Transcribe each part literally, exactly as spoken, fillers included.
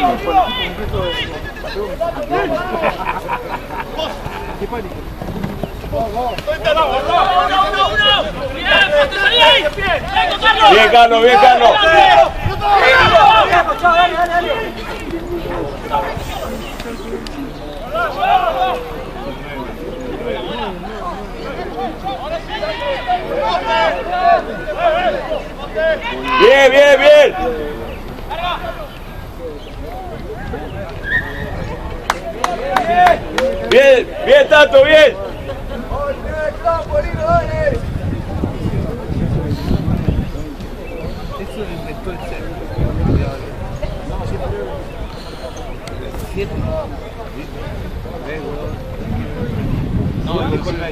Bien, Carlos, bien, Carlos. Bien, bien, bien. Bien, bien, Tato, bien. Eso lo inventó el cerro. Siete. No, no, con la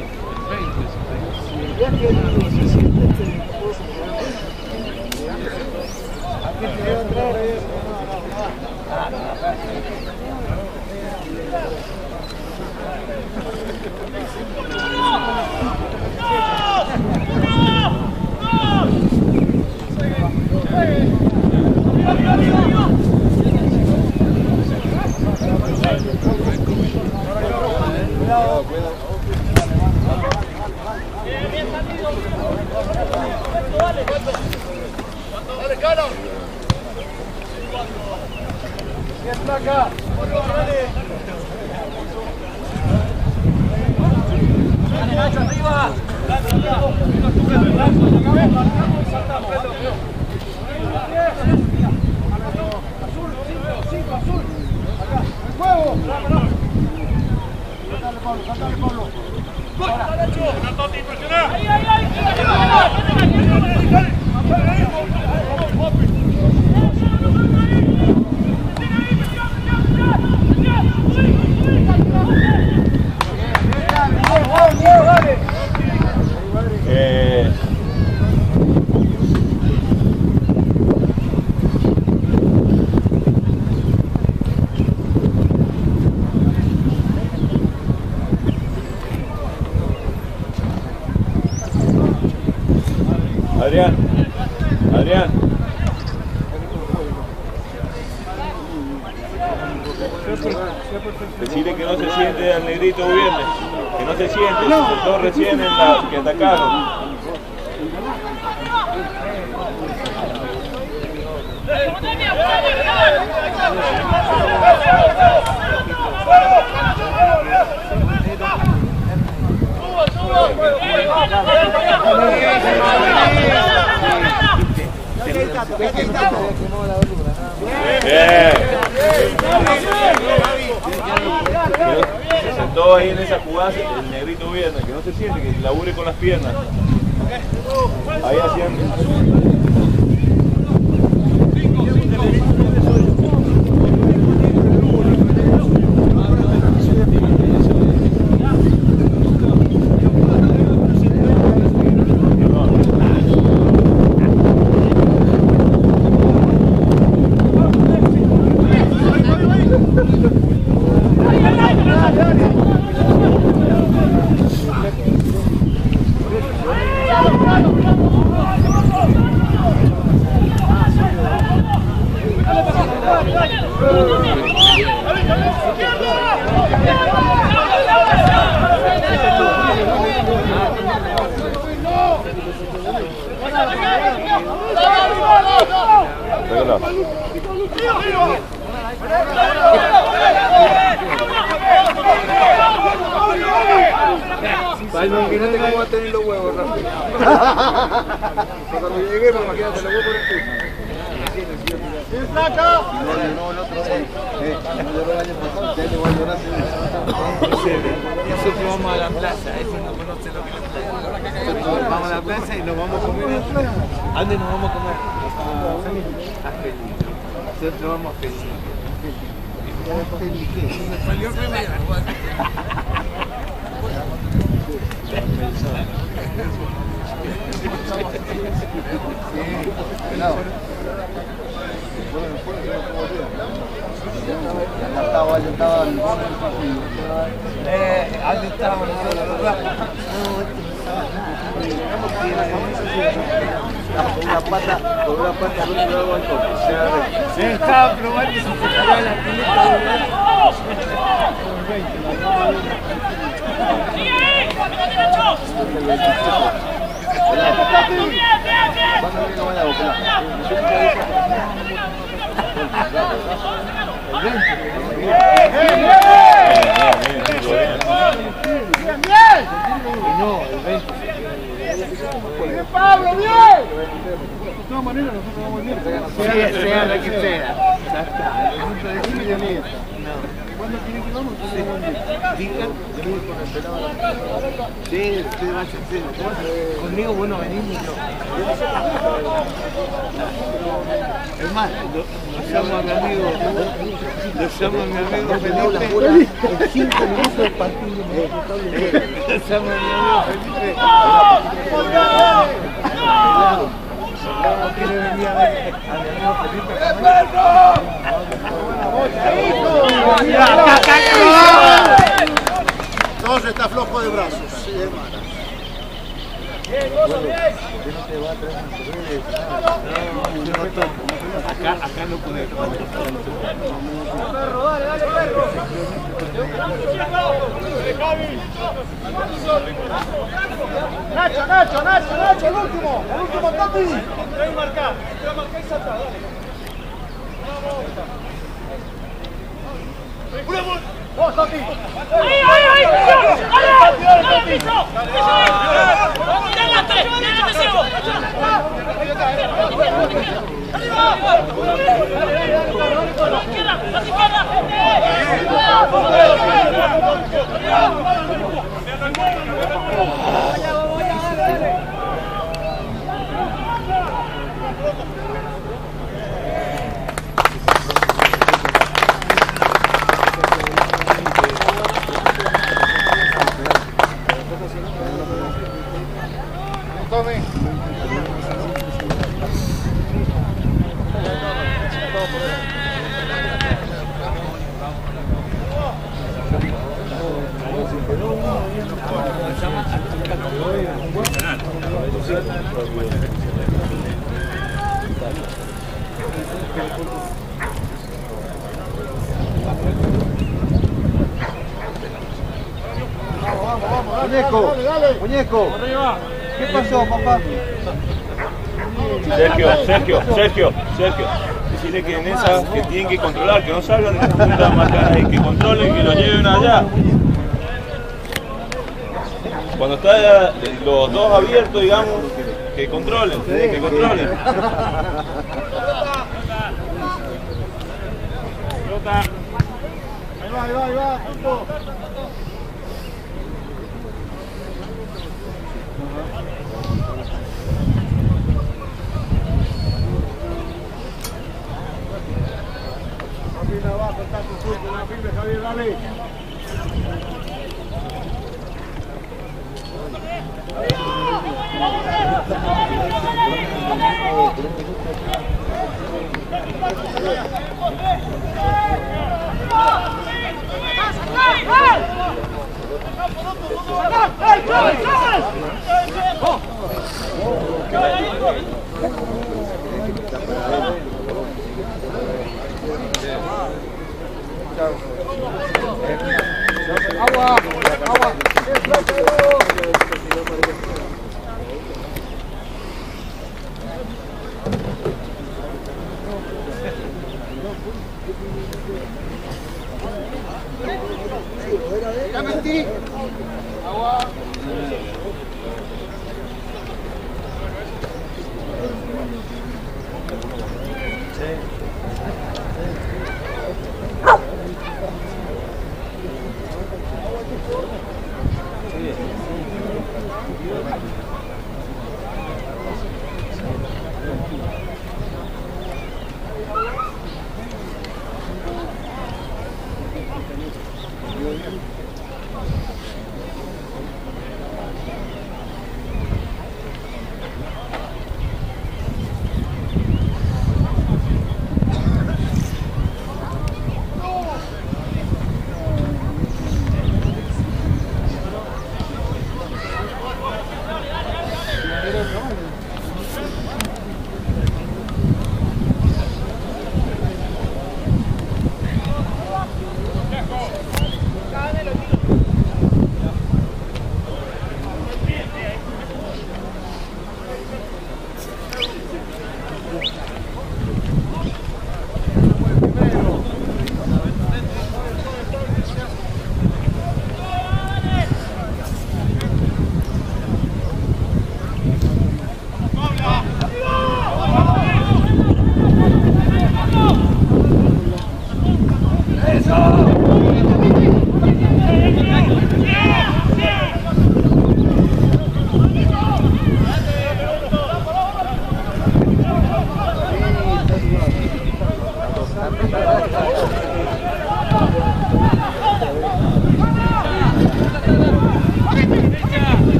Dale, Cano. Bien, placa. Dale, Nacho, arriba. Azul, cinco, azul. Acá. El huevo. Saltale, Pablo, saltale, Pablo. Ahora. Ahí, ahí, ahí. Eh... Adrián, Adrián. Decirle que no se siente al negrito viernes, que no se siente, se sentó recién en la que atacaron. Bien. Se sentó ahí en esa jugada el negrito viernes, que no se siente, que labure con las piernas. Ahí haciendo. Imagínate cómo va a tener los huevos, Rafa. Cuando lleguemos, imagínate los huevos por el ¿Quién saca? No, no, el otro eh, no lloró el año pasado, ya llegó a llorar. Nosotros vamos a la plaza, eso no conoce lo que es la plaza. Nosotros vamos a la plaza y nos vamos a comer. ¿A dónde nos vamos a comer? A Feliz. Nosotros vamos a Feliz. ¿Feliz qué? Me salió primero. Ya estaba, ya estaba en el partido. Eh, ¿dónde estábamos nosotros? Con una pata, con una pata, con una pata, Estaba probando si se cayó la pileta. ¡Sigue ahí! ¡Camino derecho! ¡Bien, bien, No, el veinte. ¡Bien, Pablo, bien! De todas maneras, nosotros vamos bien. Sea, sea lo que sea. Ya está. Nosotros decimos ya mía. ¿Cuándo quieren que vamos? Nosotros vamos bien. Digan, sí, sí, vaya, sí. Conmigo, bueno, venís y yo. Es más, lo, lo llamo a mi amigo, lo llamo a mi amigo Felipe. En cinco minutos del partido. Lo llamo a mi amigo Felipe. No quiere venir a ver a mi amigo Felipe. Dos está flojo de brazos. Sí, hermano. Acá, acá no pude. Nacho, Nacho, Nacho, Nacho, el último, el último, Tati. Te voy a marcar, te voy a marcar y salta, dale. Vos, Tati. ¡Ahí, ahí, ahí! ¡Dale! ¡Dale, piso! ¡Piso ahí! ¡Delante! ¡Delante, ciego! ¡Arriba! ¡A la izquierda! ¡A la izquierda! Muñeco, muñeco. ¿Qué pasó, papá? Sergio, Sergio, Sergio, Sergio. Decirle que en esa que tienen que controlar, que no salgan de esa punta marcada y que controlen y que lo lleven allá. Cuando está los dos abiertos, digamos, que controlen, que controlen. Pelota. Ahí va, ahí va, ahí va, punto. Javier abajo, está tu fútbol, una firme, Javier, dale. Agua, agua. Agua.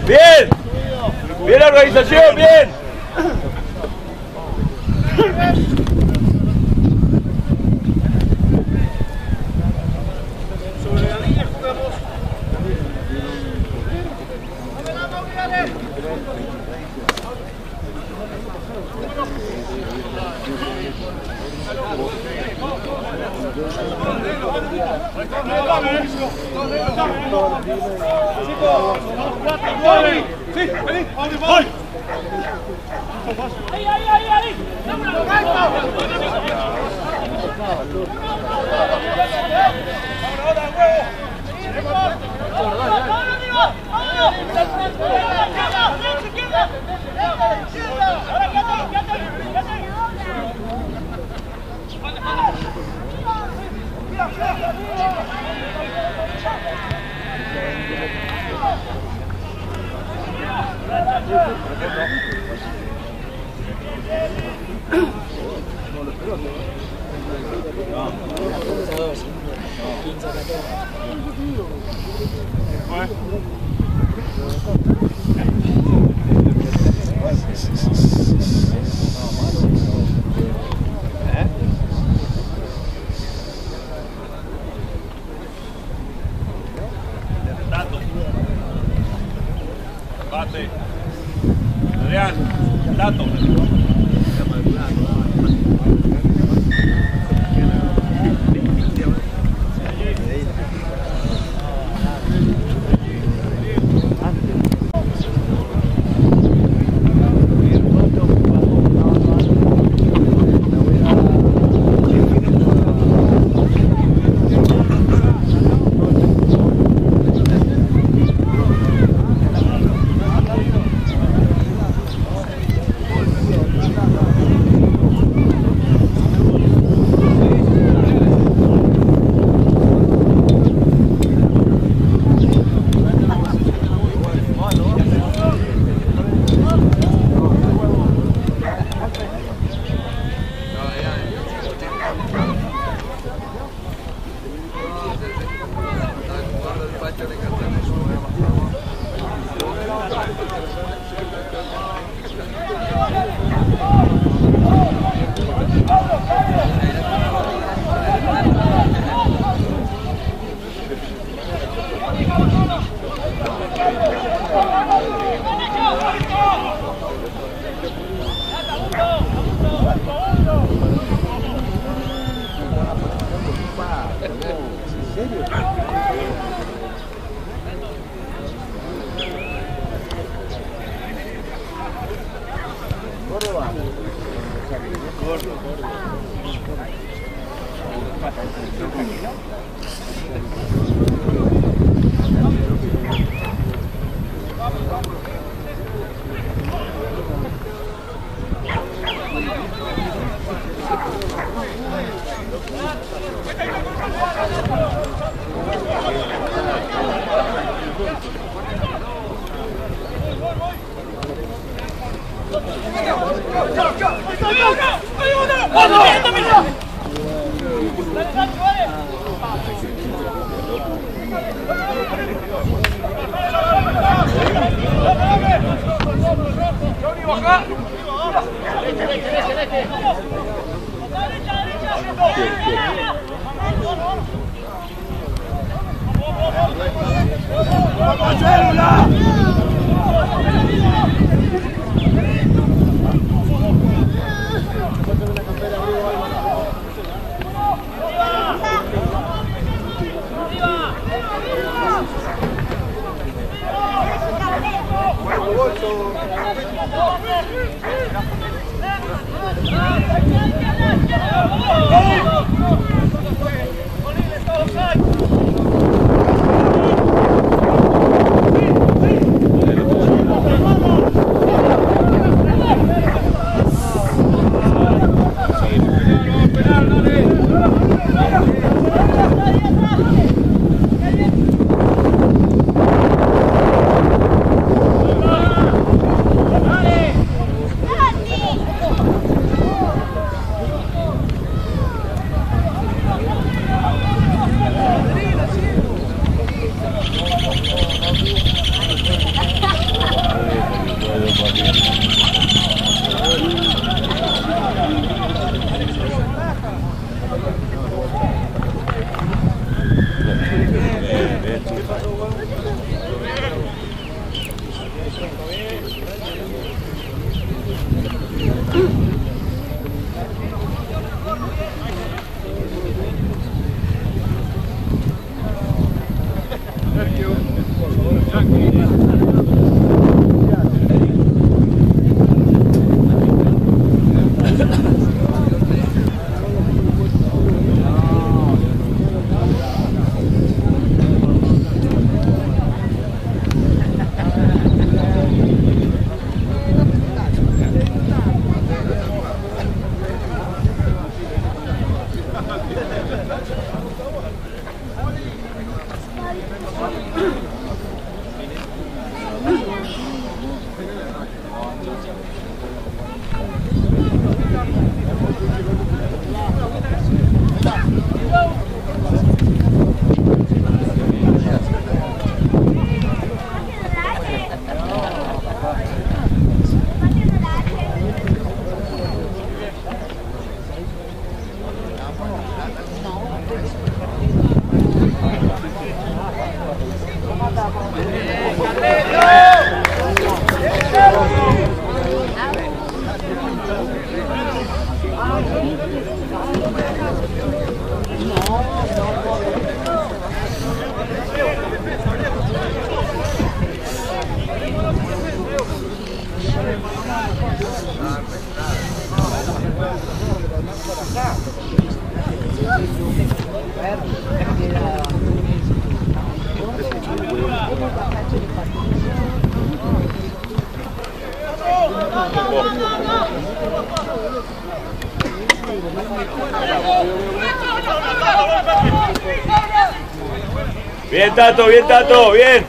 Bien. Bien la organización, bien. Sobre la línea jugamos. Sí, vení, voy. Ahí, ahí, ahí, ahí. Bate. Adrián, dato. ¡Vamos! Bien, Tato, bien, Tato, bien.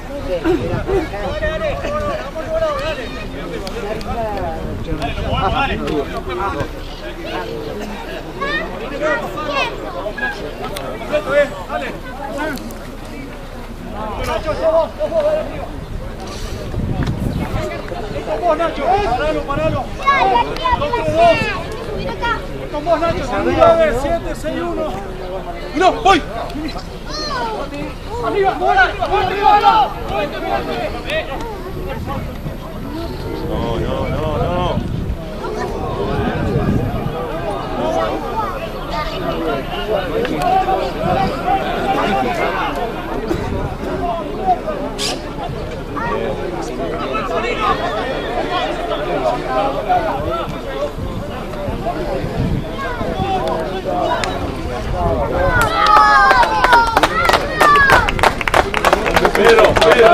Con vos, Nacho. Paralo, paralo. Con vos, Nacho. nueve, siete, seis, uno. ¡No! ¡Voy! ¡Arriba! ¡Arriba! No, no, no, no. Pedro, Pedro.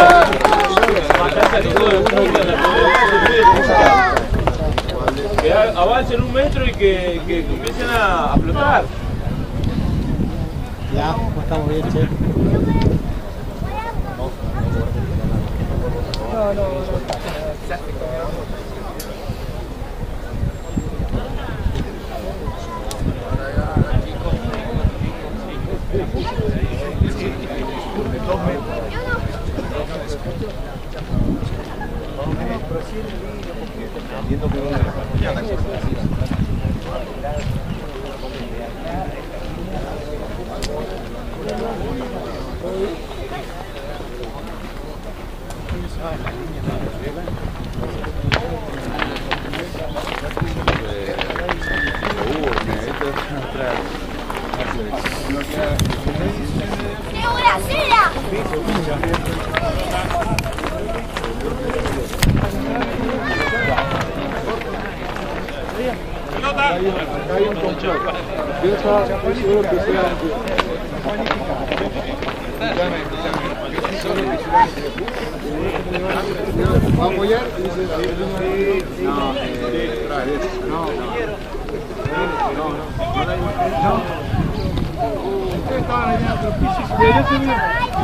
Que avancen un metro y que, que comiencen a, a flotar. Ya, pues estamos bien, che. No, no, no. Hay un control. Yo estaba seguro que sea va a apoyar y dice no, no, no, no. Ustedes estaban allá en otro piso y se yo subí.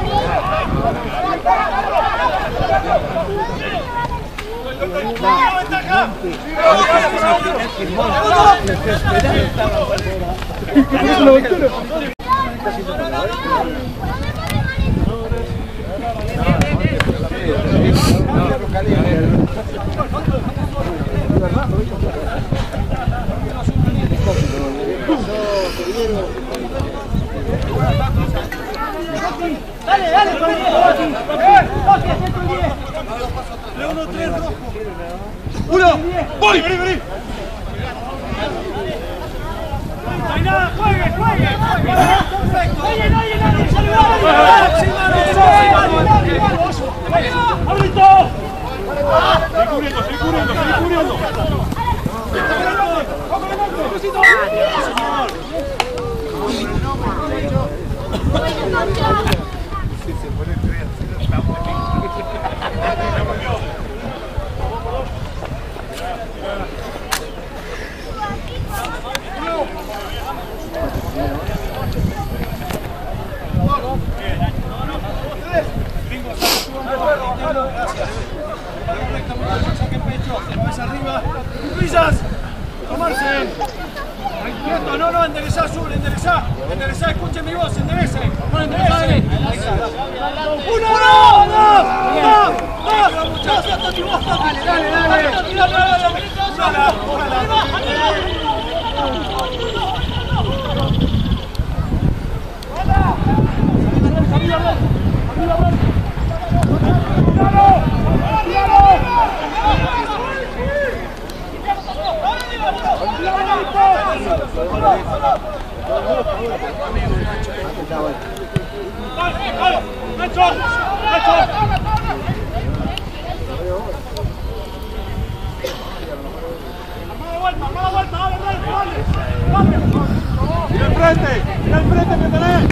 Dale, dale, uno, tres, rojo. Uno, voy, vení, vení. No hay nada, juegue, juegue, juegue. Perfecto. Oye, nadie, nadie, ¡Abrito! Sigue cubriendo, sigue cubriendo, sigue cubriendo. ¡Risas! ¡Tomarse! ¡Quieto! ¡No, no! ¡Enderezá, Azul! ¡Enderezá! ¡Enderezá! ¡Escuchen mi voz! ¡Enderece! ¡Bueno, enderece! ¡Uno! ¡Dos! ¡Dos! ¡Dos! ¡Dos! ¡Dale, dale, dale! frente! ¡Mira al frente, Petalé!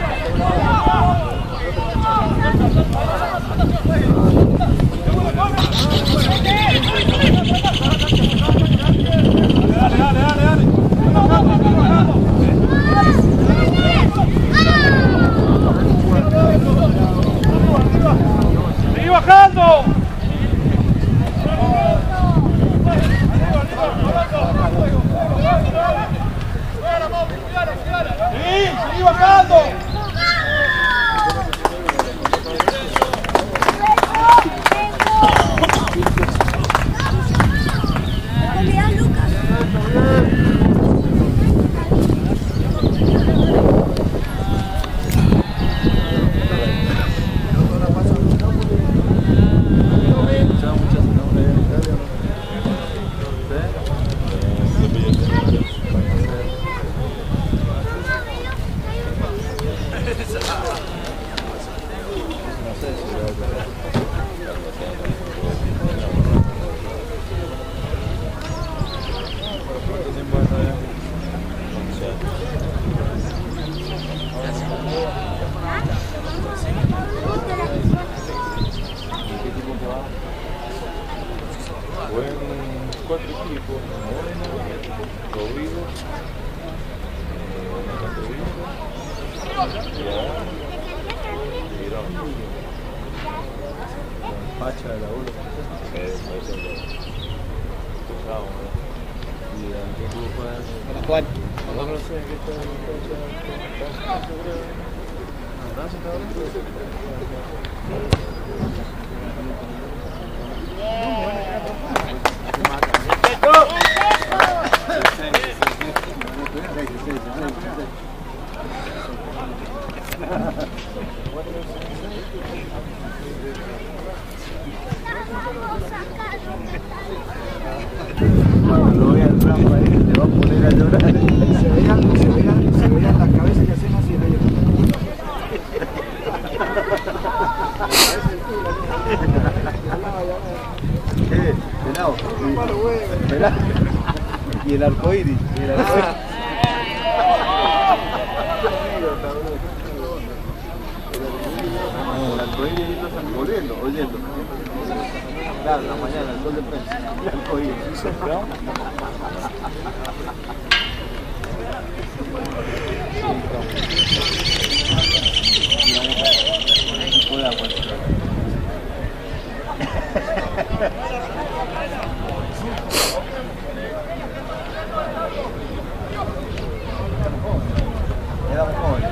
Dale, dale, dale, dale. ¡Sigue bajando! ¡Sí! ¡Sigue bajando! Cuatro equipos, Rodrigo, Pacha de la U, ¿para cuál? No sé, ¿qué Cuando lo vea el Rafa ahí, te va a poner a llorar. Se veían, se veían, se veían las cabezas que hacen así en ellos. ¿Qué? Pelado. Pelado. Y el arcoíris. Y el arcoíris. El arcoíris ahí están volviendo, oyendo. Claro, la mañana, el sol de prensa. El arcoíris. No puede aguantar. Éramos jóvenes.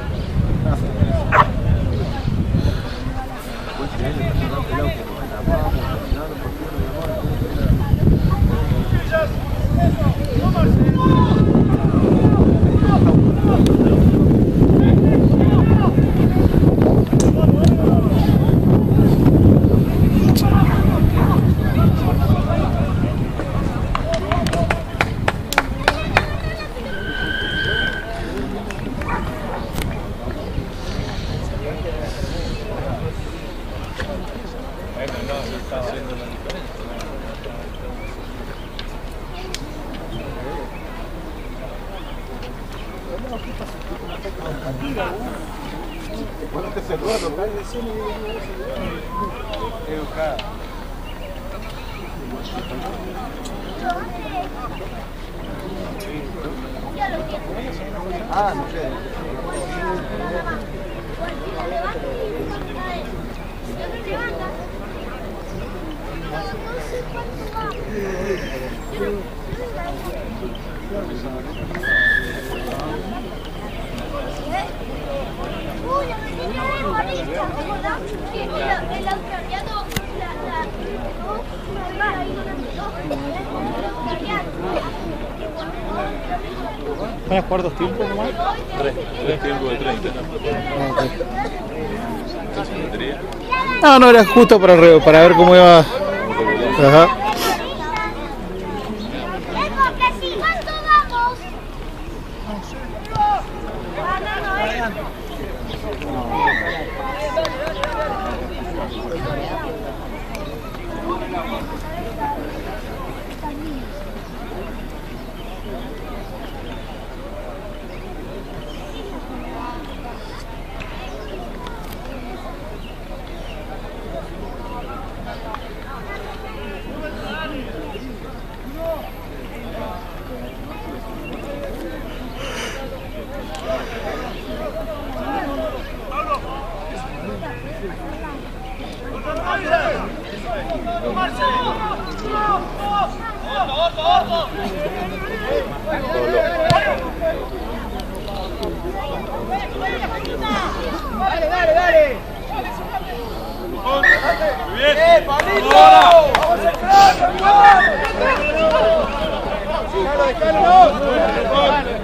Pues si él es un pelado que nos enamoramos, caminando por turno de amor. Bueno, te cerró, ¿no? Educada. Ah, no sé. ¿Van a jugar dos tiempos nomás? Tres, tres tiempos de treinta. No, no, era justo para, re, para ver cómo iba. Ajá. Dale, dale, dale. Muy bien. ¡Eh, Pablito! ¡Vamos a entrar, campeón! ¡Déjalo, déjalo!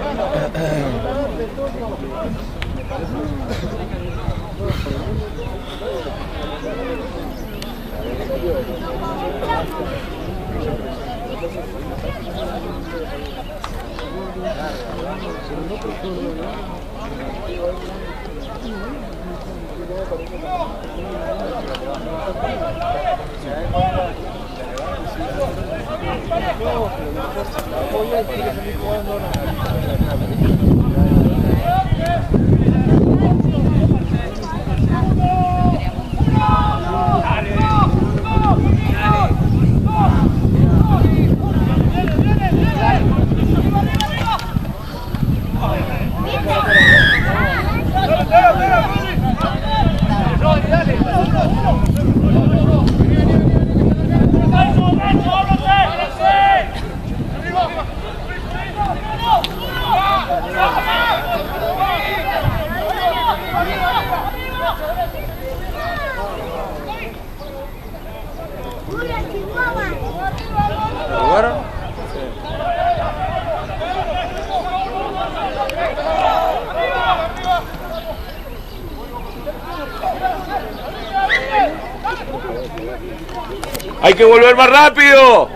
¡Hay que volver más rápido!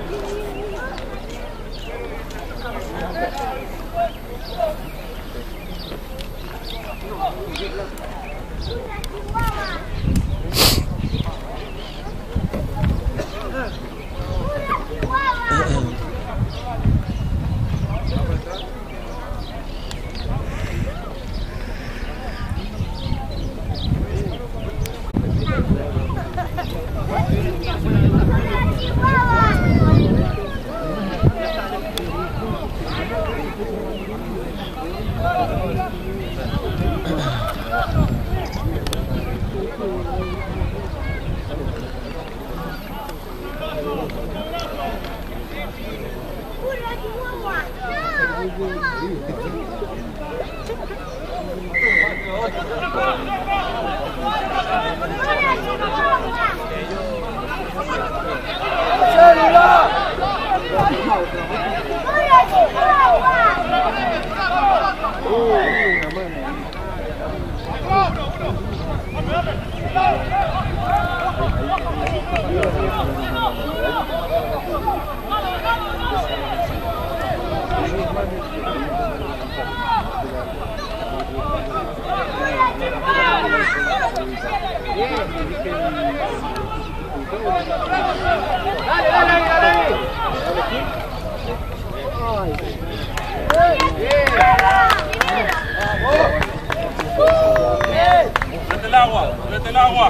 ¡Vete el agua! ¡Vete el agua!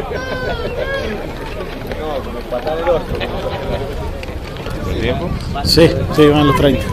No, con el patán del otro. ¿El tiempo? Sí, sí, van los treinta.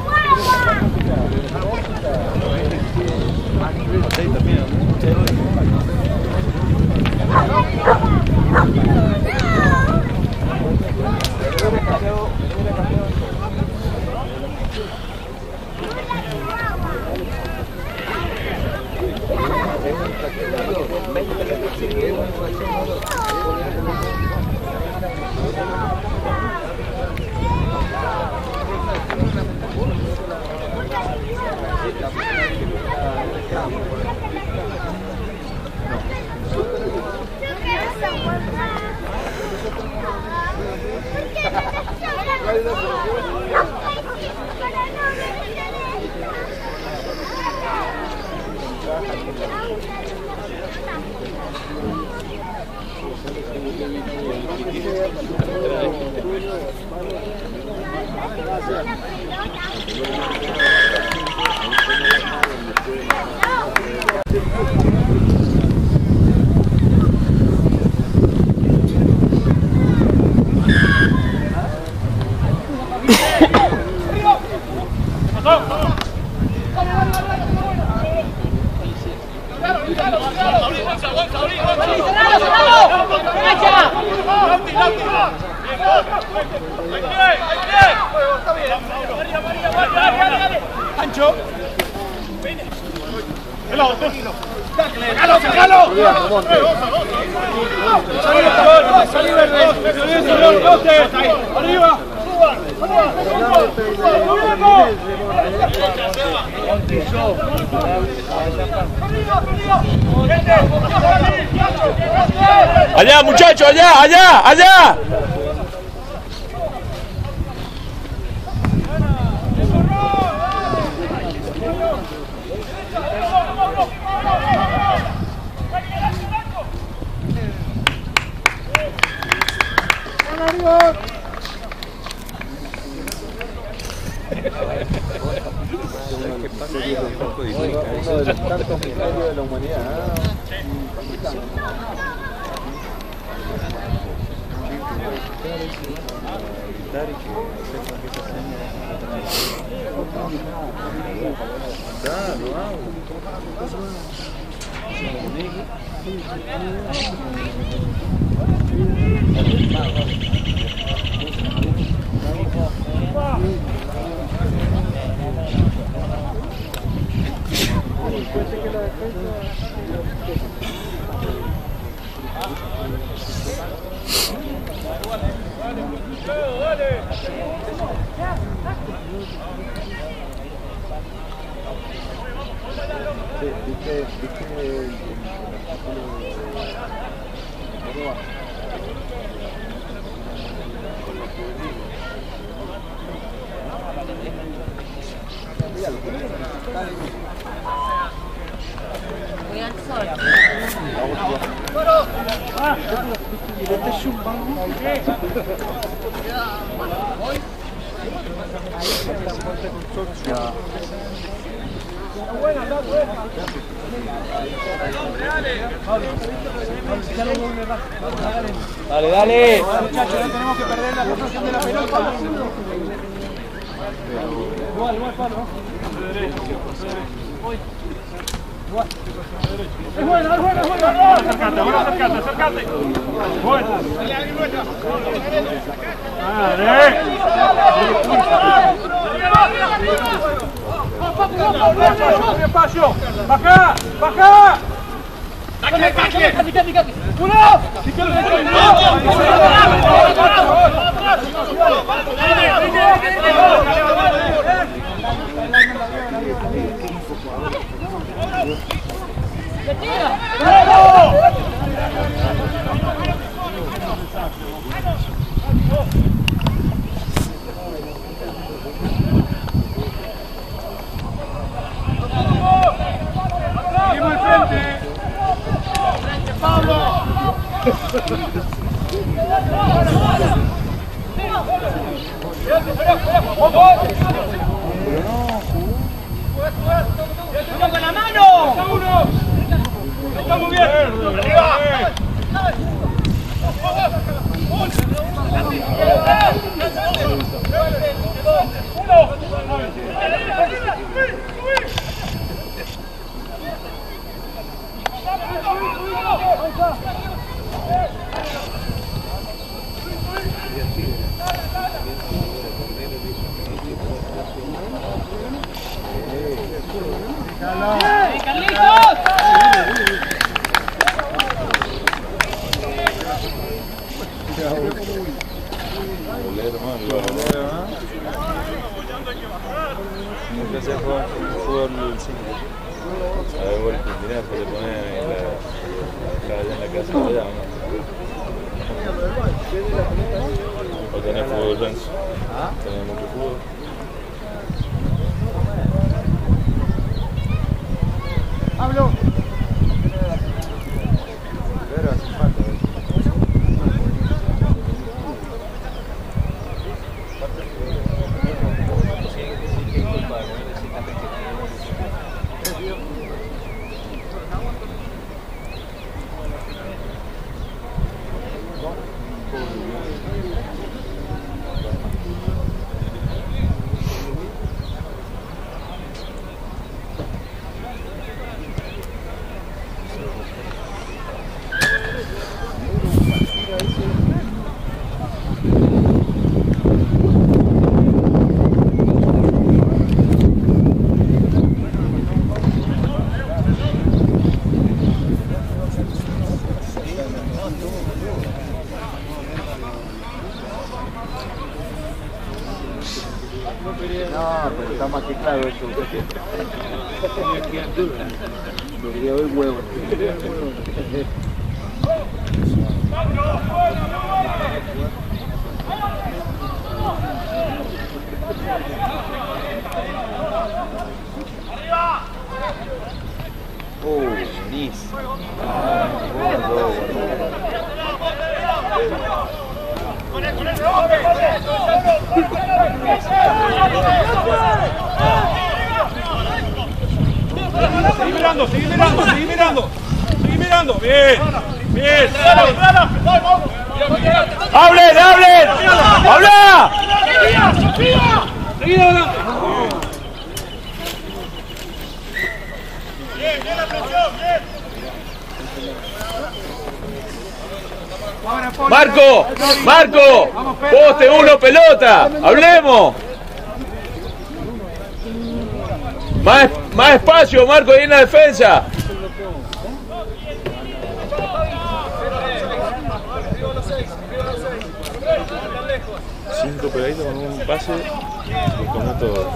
¡Ahí Ancho. Pelota. ¡Sacalo, sacalo! ¡Salí verde! ¡Arriba! Allá, muchachos, allá, allá, allá. Uno de los tantos misterios de la humanidad. ¿Viste, viste el Voy al sol. Dale, dale. Muchachos, no tenemos que perder la posición de la pelota. Igual, igual, palo. Es bueno, es bueno, es bueno. Acércate, bueno, acércate, acércate. Bueno. Dale, alguien nuestra. Dale. Espacio. Baja, baja. Tacle, tacle. Cati, cati, cati. Uno. Seguimos al frente. Frente, Pablo. ¡Vamos con la mano! ¡Estamos bien! ¡Arriba! Nunca se ha jugado fútbol cinco. A ver, bueno, mirá, se le pone la, allá en la casa de allá, ¿no? O tenés fútbol denso. Tenés mucho fútbol. Hablo. Pero hace falta. pero está más que claro eso. Me quería ver huevo. Oh, buenísimo. Sigue mirando, sigue mirando, sigue mirando. Sigue mirando. Bien. Bien. ¡Hablen, hablen! ¡Habla! Bien, bien la presión, bien. ¡Marco! ¡Marco! ¡Poste uno, pelota! ¡Hablemos! Más, más espacio, Marco, ahí en la defensa. Cinco pegaditos con un pase y con otro.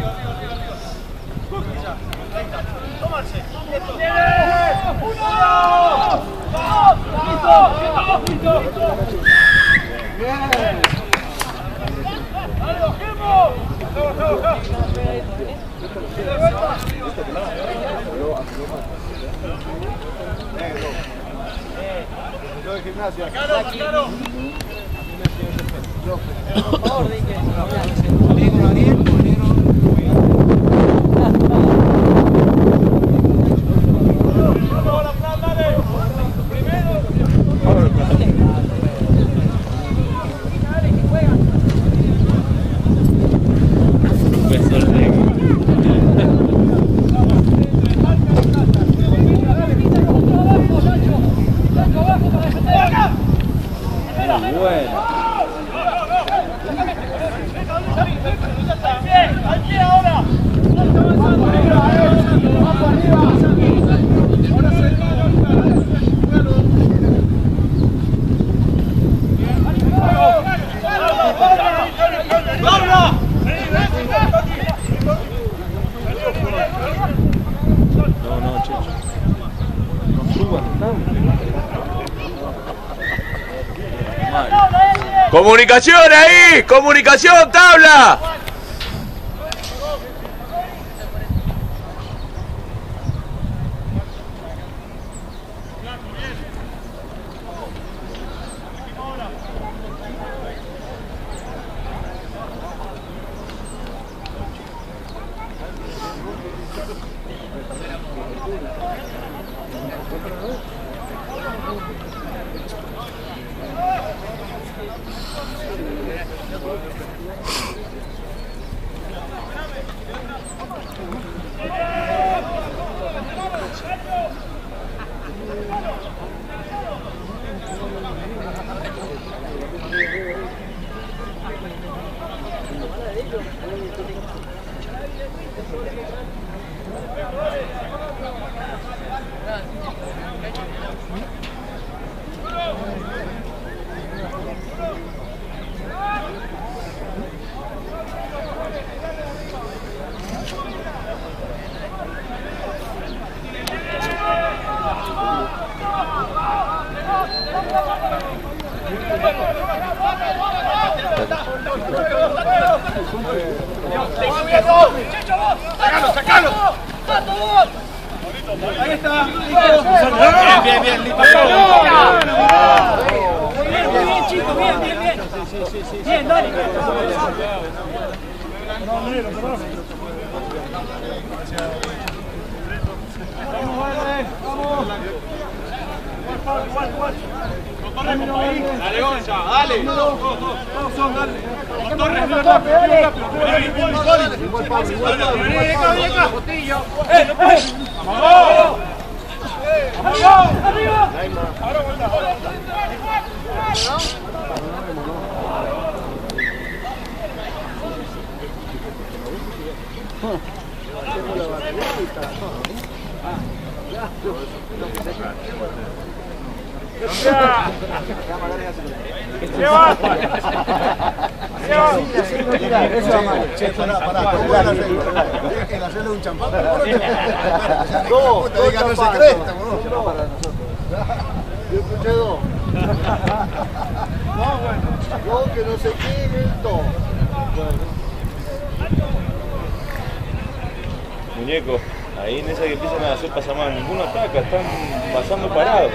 ¡Comunicación ahí! ¡Comunicación, tabla! ¡Sacalo, sacalo! Ahí está. Bien, bien, bien. Listo. Bien, bien, chico, bien, bien, bien. Bien, dale. Vamos, vale, vamos. Igual, igual. Dale, Gonza, dale. Todos son, dale. Torres, rápido, rápido. Igual, Pablo, igual, Pablo. Ven acá, ven acá. ¡Eh, no puedes! ¡Vamos! ¡Vamos! ¡Arriba! Ahora vuelta. ¡Lleva! Eso va mal. Che, pará, pará, ¿cómo es el arreglo? El arreglo de un champán. Dos, dos champán. Yo escuché dos. No, bueno. Dos que no se queden, dos. Muñeco, ahí en esa que empiezan a hacer pasamanos, ninguno ataca, están pasando parados.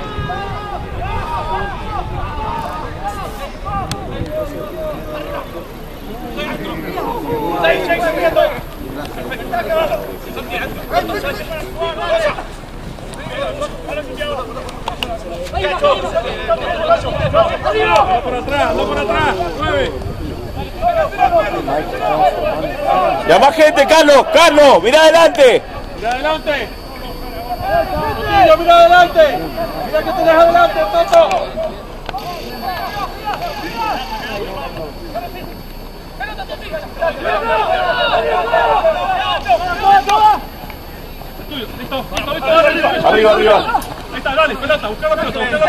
¡No por atrás, no por atrás! ¡Mueve! ¡Llama gente, Carlos! ¡Carlos! ¡Mira adelante! ¡Mira adelante! ¡Mira, mira adelante! ¡Mira que tenés adelante, Toto! Listo, listo, listo, arriba. Arriba, arriba. Ahí está, dale, pelota, busca la pelota, busca la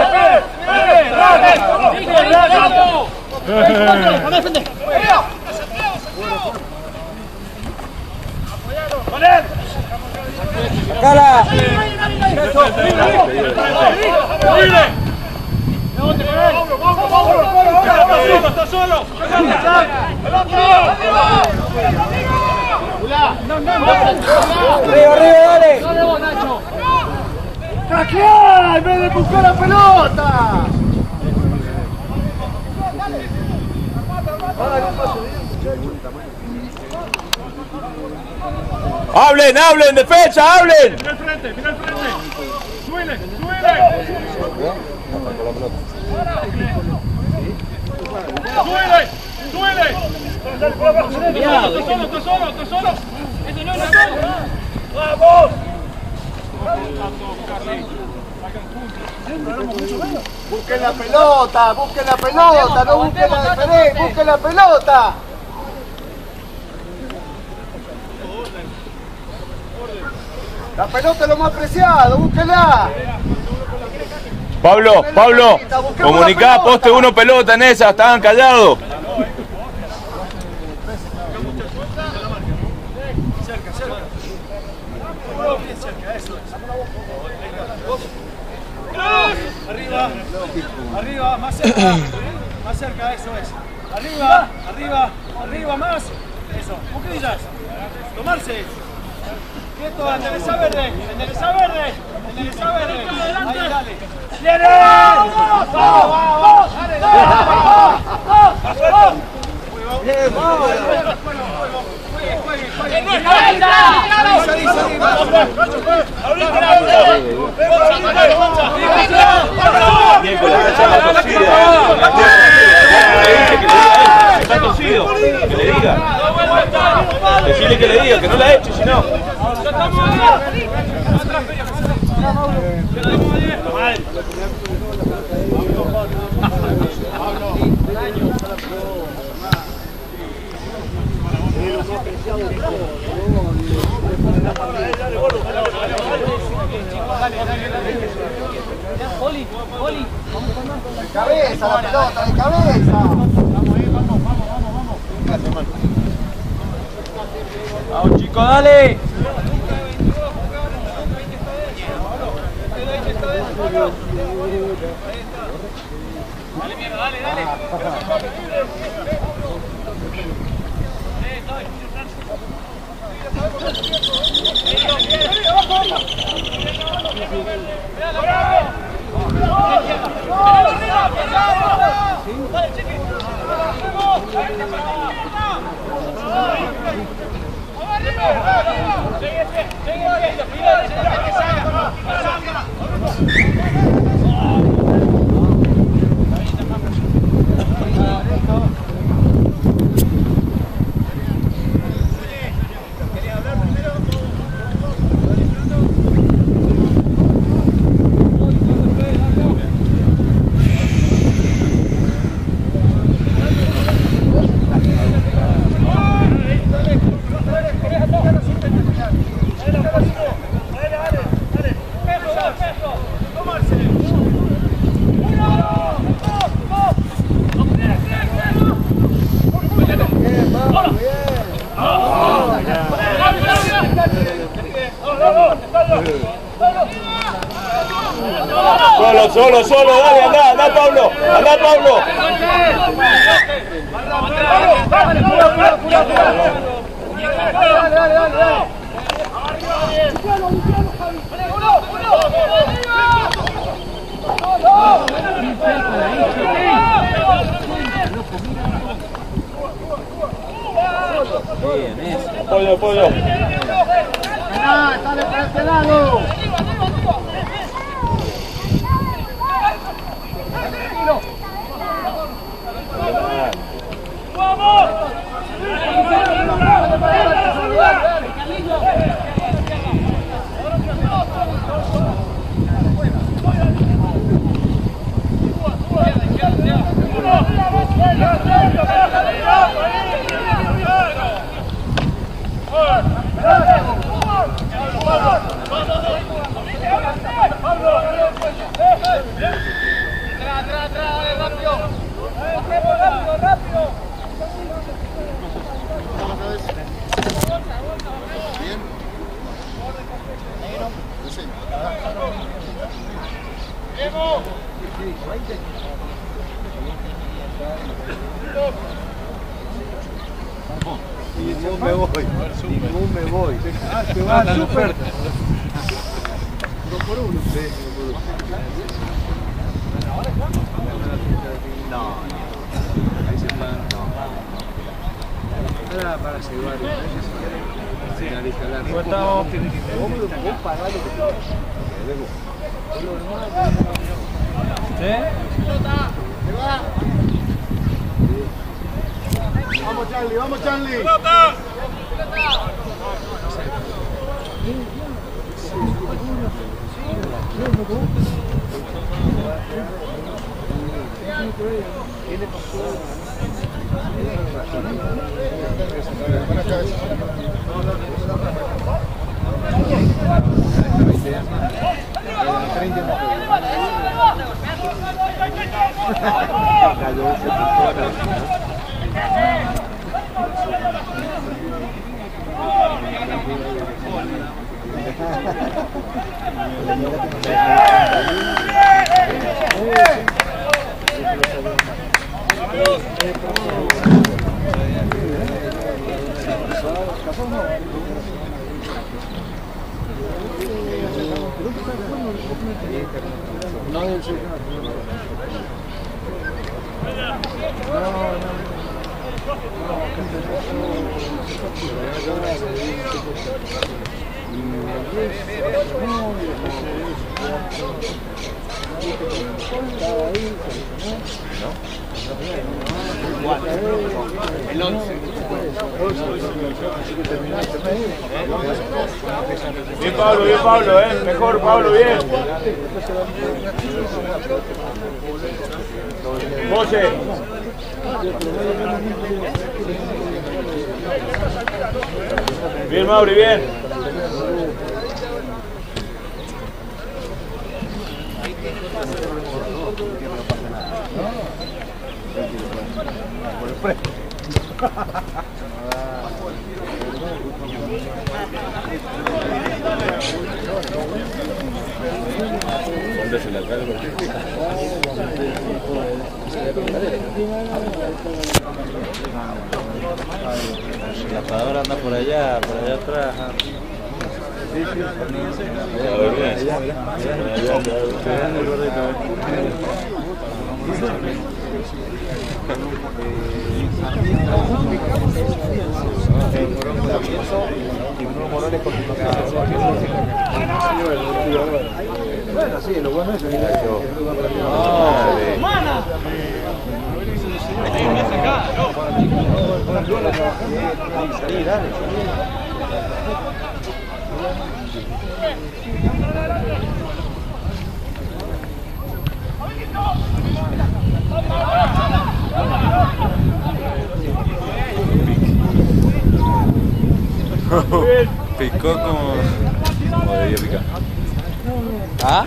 pelota. ¡Dale, defende! ¡Poner! ¡Sacala! ¡Libre! ¡Está solo! ¡Arriba, arriba, dale! ¡Tacleá en vez de buscar la pelota! ¡Hablen, hablen, defensa, hablen! ¡Mira al frente, mira al frente! ¡Súbele, súbele! ¡Súbele, súbele! ¡Está solo, está solo, está solo! ¡Ese no es ¡vamos! Busquen la pelota, busquen la pelota, no busquen la diferencia, busquen la pelota. La pelota es lo más preciado, búsquenla. Pablo, Pablo, comunicá, poste uno pelota en esa, estaban callados. Cerca, cerca. Bien cerca, eso es. Arriba, arriba, más cerca, más cerca, eso es. Arriba, arriba, arriba, más. Eso, cuclillas. Tomarse. Quieto, endereza verde, endereza verde, endereza verde. Ahí, dale. ¡Viene! ¡Vamos! ¡Vamos! ¡Vamos! ¡Dale, dale! ¡Vamos! ¡Bien! ¡Vamos! ¡Juegue, juegue, juegue! ¡Salí, salí, vamos! Nico, la cancha está torcida. Está torcido, que le diga. Decirle que le diga, que no la eche, si no. Oli, Oli. De cabeza la pelota, de cabeza. Vamos chicos, dale. Dale, mierda, dale, dale. Solo, solo, solo, dale, anda, anda Pablo, anda Pablo. Apoyo, apoyo. ¡Sale para este lado! ¡Vamos! Ningún me voy, ningún me voy. Ah, te va a la oferta. Uno por uno. Sí, uno por uno. No, ahí se van, no. Era para llevar finalista largo. ¿Cómo estamos? Vos pagás lo que te Vamos Charlie, vamos Charlie. ¡Pelota! El once. Bien Pablo, bien Pablo, eh. Mejor Pablo, bien. José. Bien Mauri, bien. ¿Dónde se le alcanza? La palabra anda por allá, por allá atrás. Bueno, sí, lo bueno es que ¡Humana! Picó como... como debía picar. ¿Ah?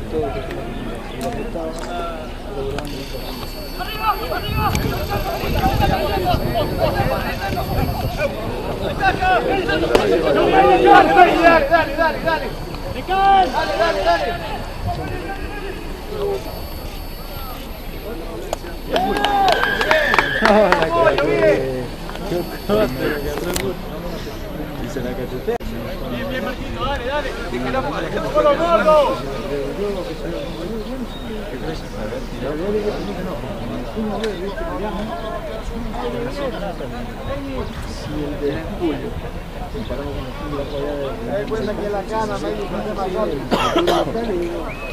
Dale, dale, dale, dale, dale. ¡Te caes! Dale, dale, dale. Bien, bien, Marquito, dale, dale. ¡Solo gordo! Me doy cuenta que la cana me dice que más rápido.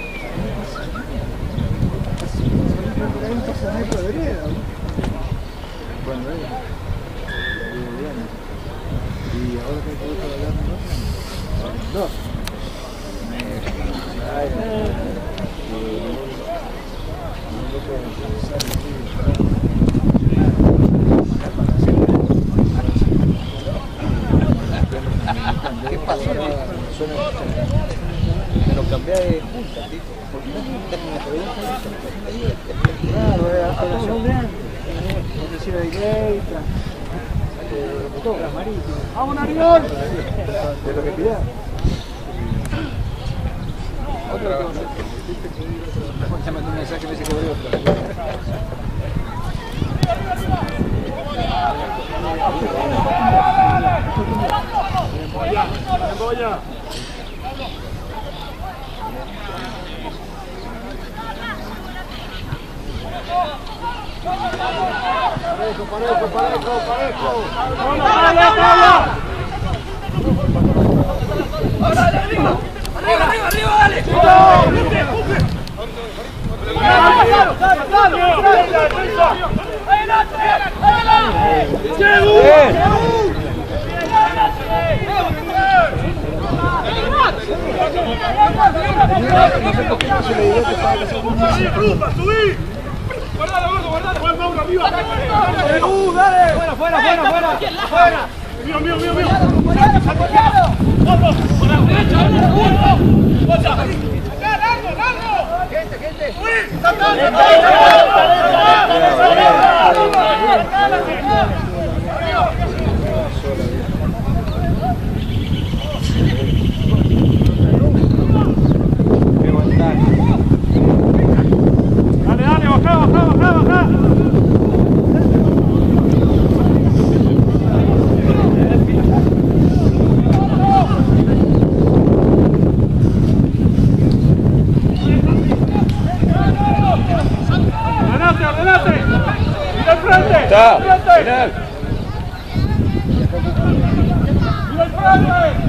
Bueno, eh. Y ahora que hay que hablar dos. ¿Qué pasó? Me lo cambié de punta, tipo. Claro, a todos los grandes. No sé si era de Grey, todas marítimas. ¡Vamos, Arión! De lo que pida. Otra cosa. Ya mandó un mensaje que me dice que voy a otra. ¡Goya! Parejo, parejo, parejo, parejo. ¡Hola, hola! ¡Hola, arriba! ¡Arriba, arriba, arriba, dale! ¡Claro, claro, claro! ¡Adelante! ¡Adelante! ¡Subí! ¡Guardalo, gordo, guardalo! ¡Guarda uno arriba! ¡Uh, dale! ¡Fuera, fuera, fuera, fuera! ¡Fuera! ¡Mío, mío, mío, mío! ¡Vamos! ¡Por la derecha! ¡Uno! ¡Ocha! ¡Acá, largo, largo! ¡Gente, gente! ¡Uy! ¡Saltando! Dale, dale, baja, baja, baja, baja. Adelante, adelante. Mira el frente. Está, Frente. final. Mira el frente.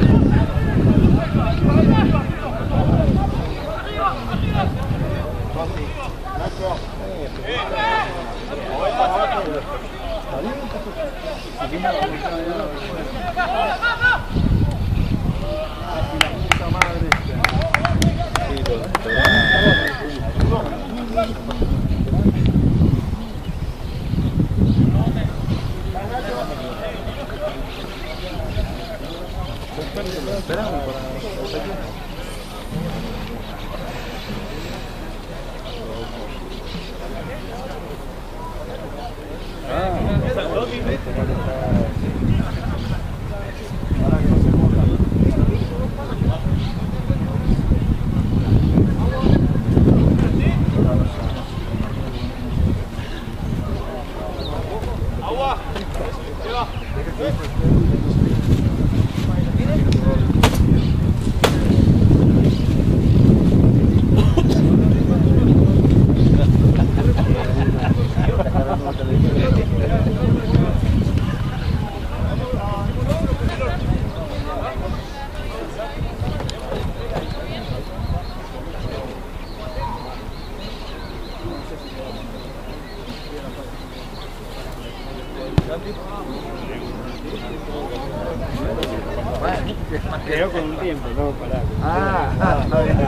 Quedó con un tiempo, no para. Ah, ah, está bien.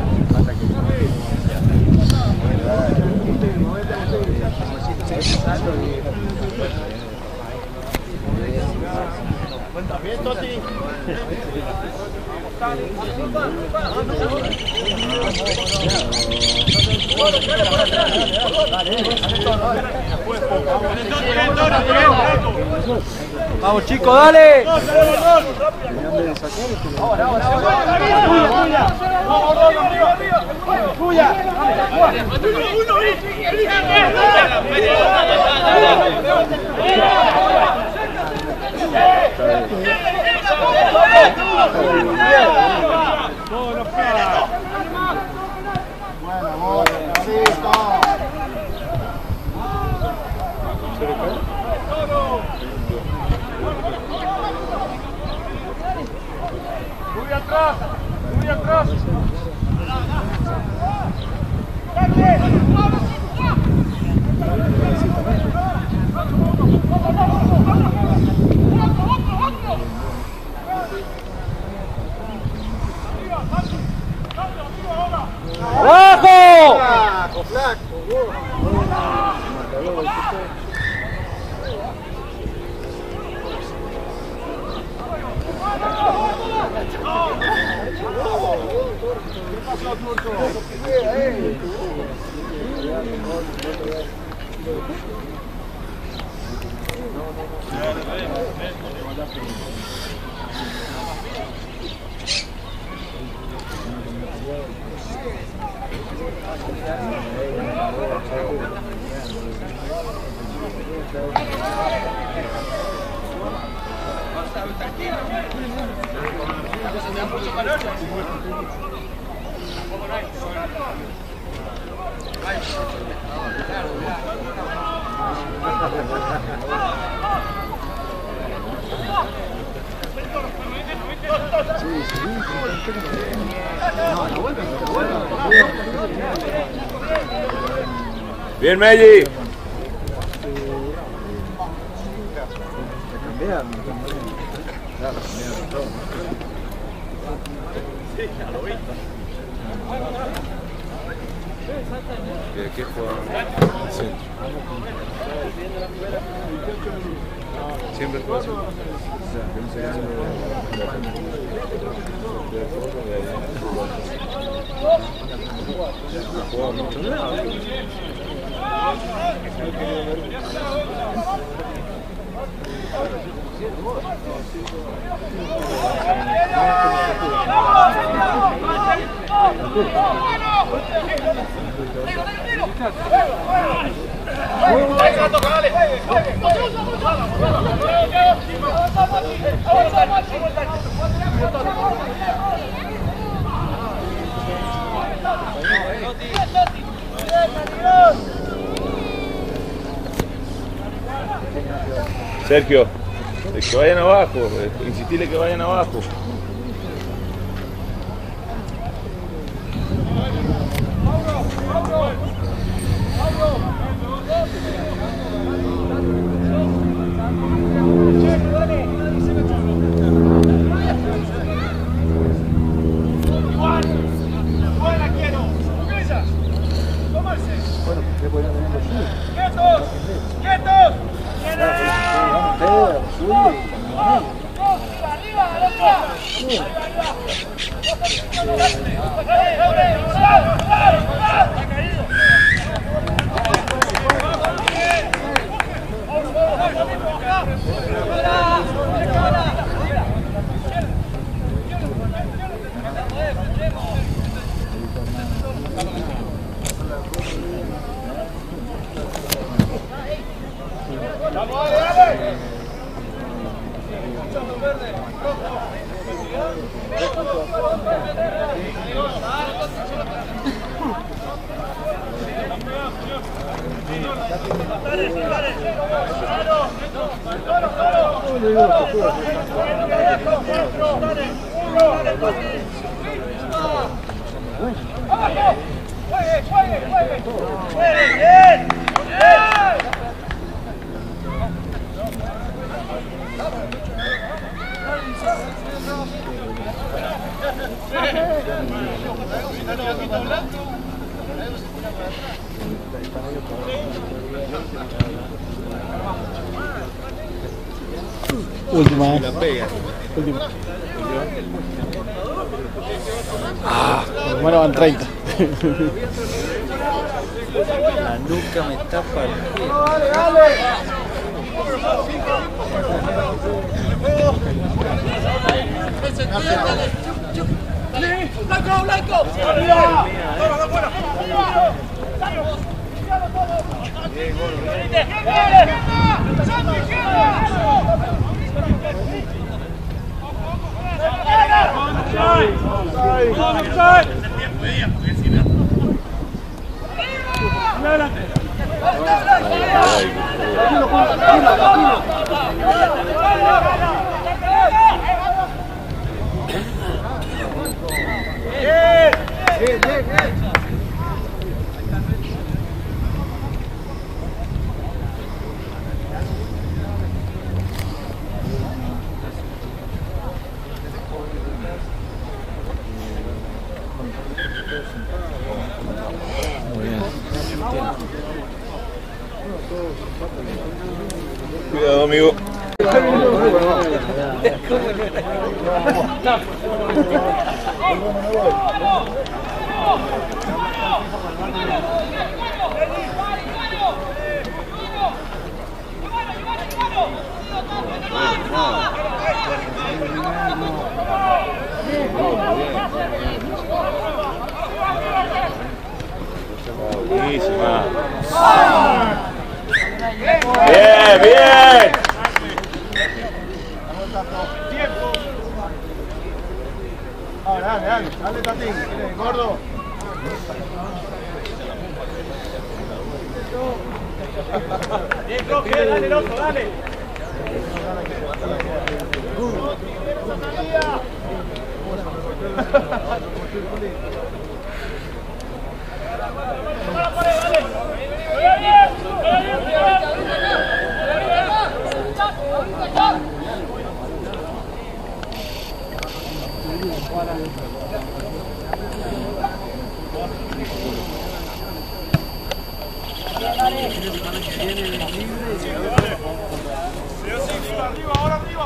¿Estás bien, Toti? Vamos chicos, dale. Ahora, ahora, ahora. Tuya. Muy atrás, muy atrás. ¡Abajo! Flaco, flaco. Bien, Melli. ¿Qué, qué juega? Sí. Siempre juega así. Juega mucho. Sergio, que vayan abajo, insistirle que vayan abajo. ¡Quietos! ¡Quietos! ¡Vamos, dale, dale! ¡Juegue, juegue, juegue! ¡Juegue, bien! ¡Bien! Última. La pega. Última. Ah, bueno, van treinta. La nuca me tapa el pie. Dale, dale. Blanco, blanco. Bien, bien, bien. Cuidado, amigo. Buenísima. Bien, bien. Dale, dale, dale, dale, Tatín, gordo. Bien, Roque, dale, loco, dale. Arriba, ahora arriba,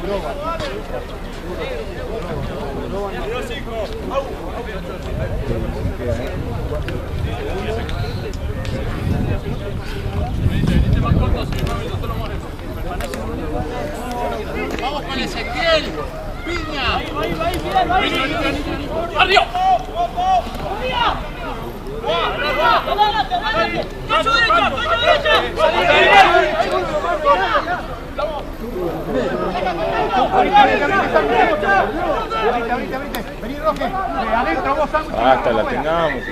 Vamos con Ezequiel. Piña. Ahí, ahí, ahí, ahí. Arriba. Arriba. Adelante, adelante. Cacho derecha, cacho derecha. Vení, Roque, de adentro vos sándwich. Hasta la tengamos.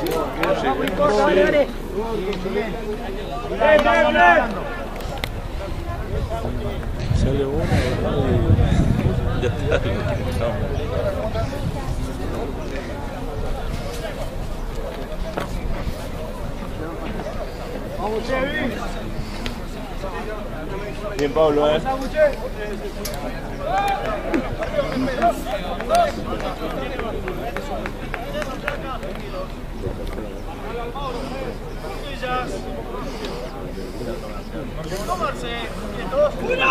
Sale uno, ya está. Vamos, Chevy. Bien, Pablo, eh. Tomarse. ¡Uno!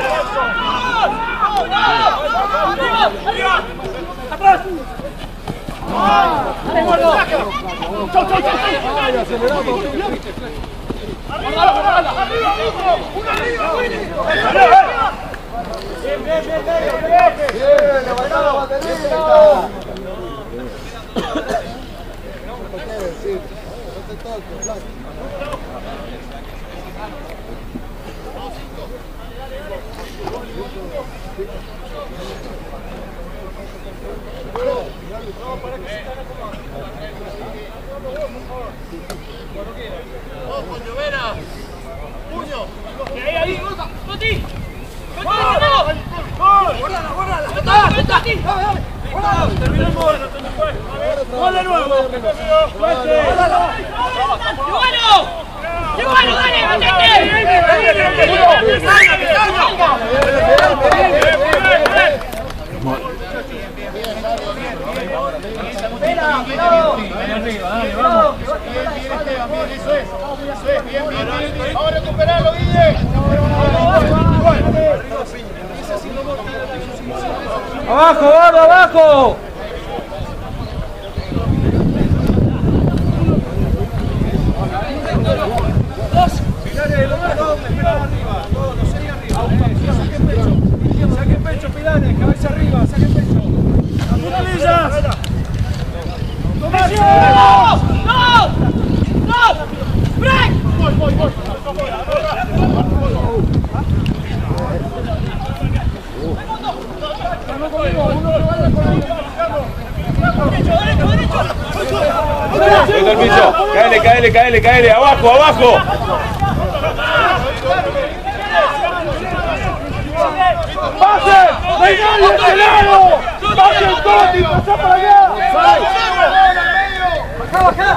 ¡Arriba! ¡Arriba! ¡Atrás! ¡Dale, gordo! ¡Chau, chau, chau! ¡Arriba! ¡Arriba! ¡Una arriba! ¡Bien, bien, bien! ¡Bien, levantá la batería! ¡Ojo, Llovera! ¡Puño! ¡Ahí, ahí! ¡Toti! ¡Guárdala, guárdala! ¡Toti! ¡Toti! ¡Terminó el gol! ¡Gol de nuevo! ¡Guárdala! ¡Llovero! ¡Llovero, dale! ¡Metete! Vamos a recuperarlo, Guille. ¡Abajo, gordo, abajo! Eso, cáele, cáele, cáele, cáele, abajo, abajo. ¡Pase! ¡Vengan de este lado! ¡Pase el Toti! ¡Pasá para allá! ¡Bajá, bajá!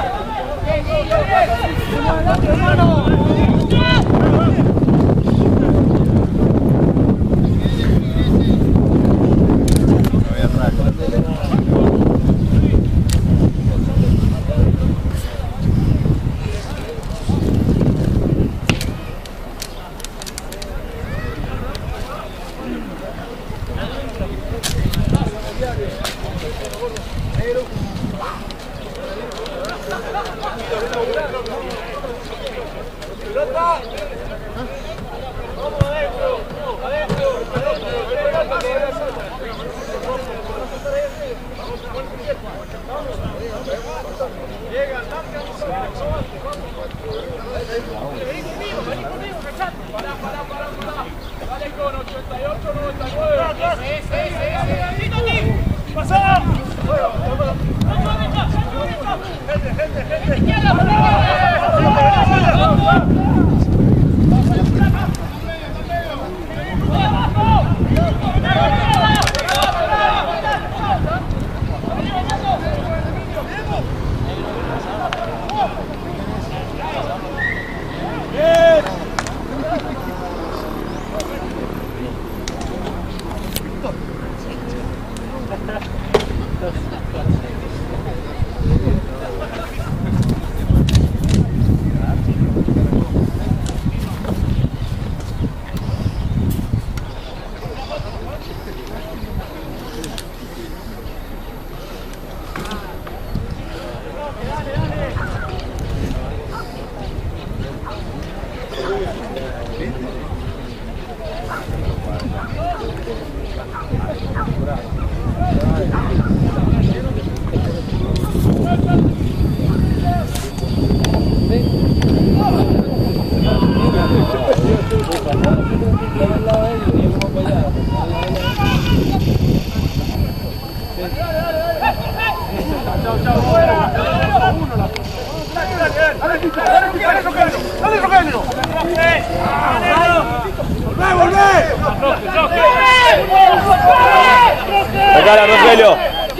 Sacala, Rogelio.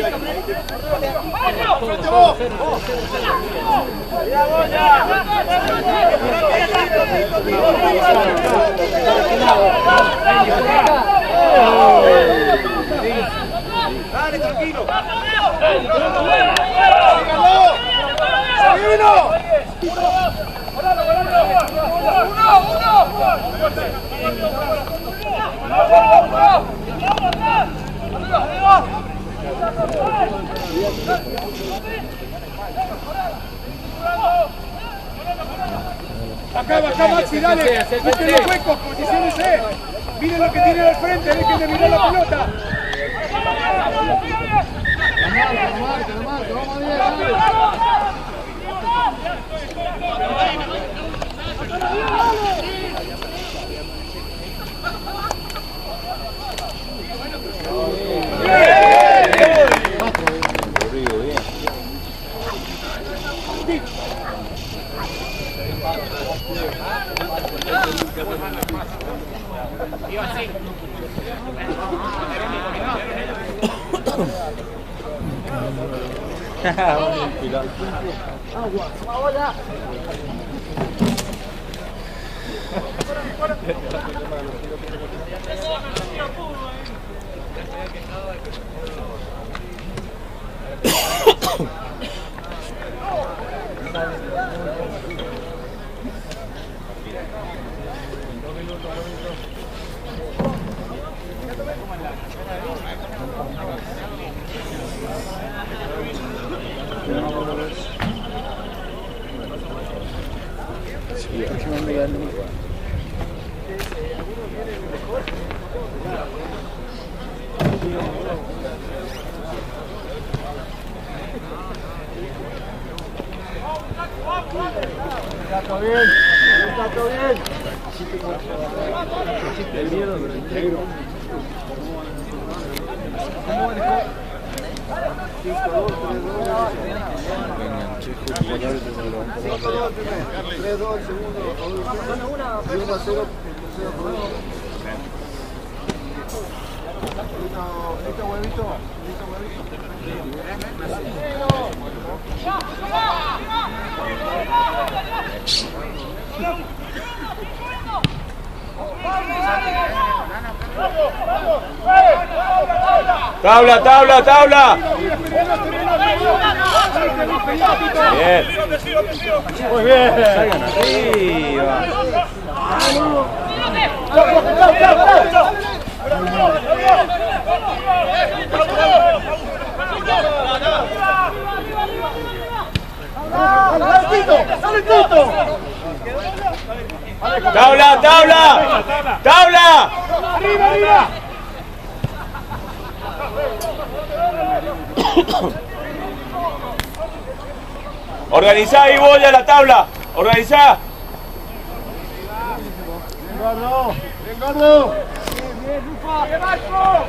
Dale, tranquilo. Acá, acá, Maxi, dale. Busquen los huecos, posiciónense. Miren lo que tienen al frente, dejen de mirar la pelota. Está todo bien, está todo bien. El miedo, pero el negro. ¿Cómo va el tres dos el segundo. Y uno a cero. Listo, huevito. Listo, Tabla, tabla, tabla. Bien. Muy bien. Salgan arriba. Tabla, tabla. Tabla. Arriba, arriba. Organizá ahí, Boya, la tabla. Organizá. Bien, Gordo. Bien, Gordo. Bien, bien, Rufa. ¡Bien, Marco!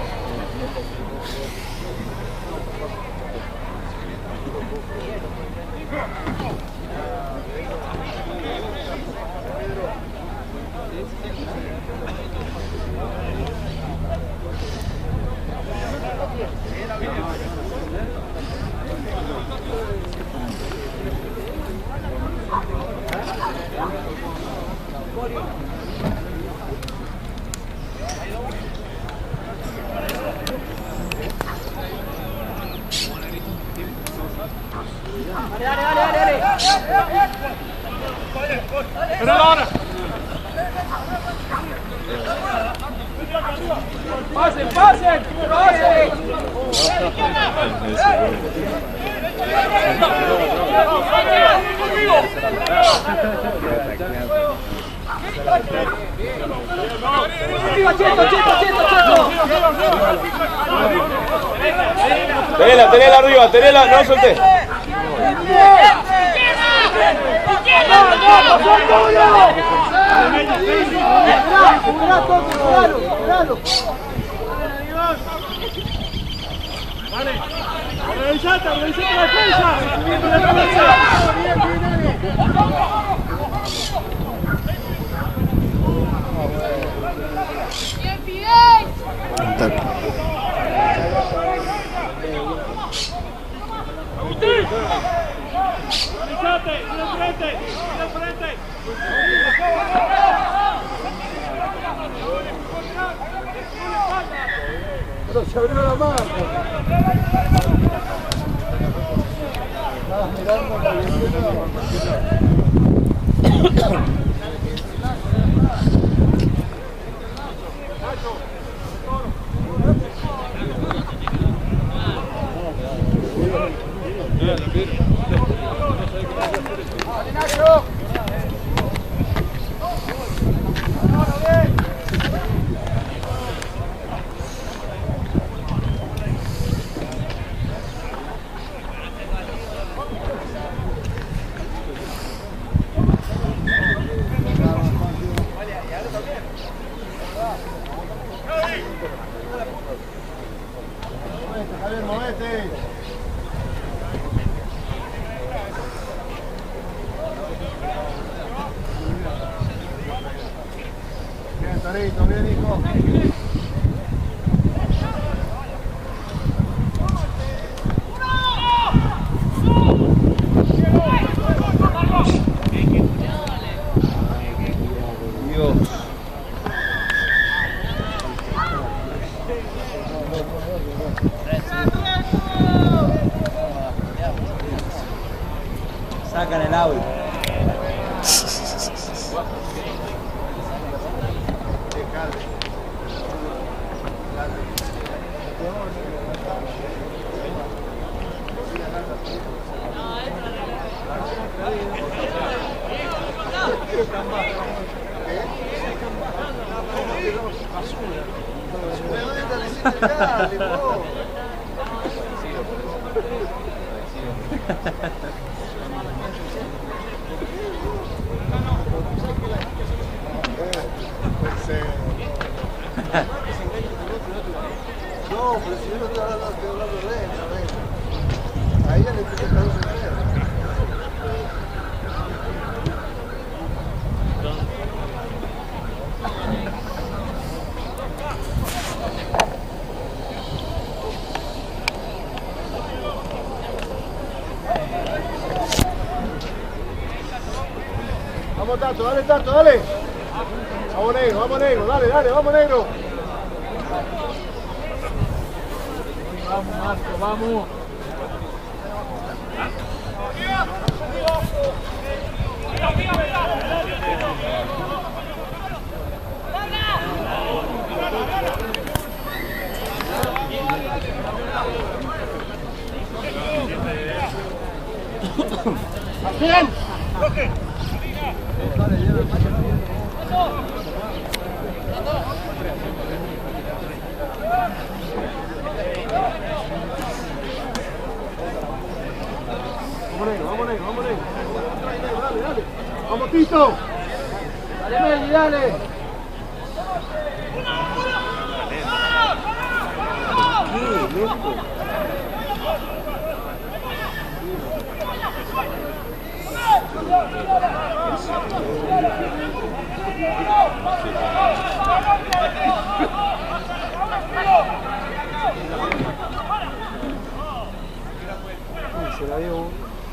Dale, dale, dale, dale. Pero ahora. Pasen, pasen, pasen. Cheto, cheto, cheto, cheto. Tenela, tenela arriba, tenela, no solté. Vale, organizate, organizate la defensa. La defensa. Agustín. Organizate, mira frente, mira frente. Pero se abrió la marca. Estabas mirando para el Javier, movete. Bien, Torito, bien, hijo. Sacan el audio. No, pero si yo no estoy hablando, estoy hablando de él, a ver. Vamos, Tato, dale, Tato, dale. Vamos, negro, vamos, negro, dale, dale, vamos, negro. Vamos, Marco, vamos. Bien. Vamos, negro, vamos, negro, vamos, negro. Dale, dale. Vamos, Tito. Dale, Meli, dale. ¿Qué, loco? Se la dio.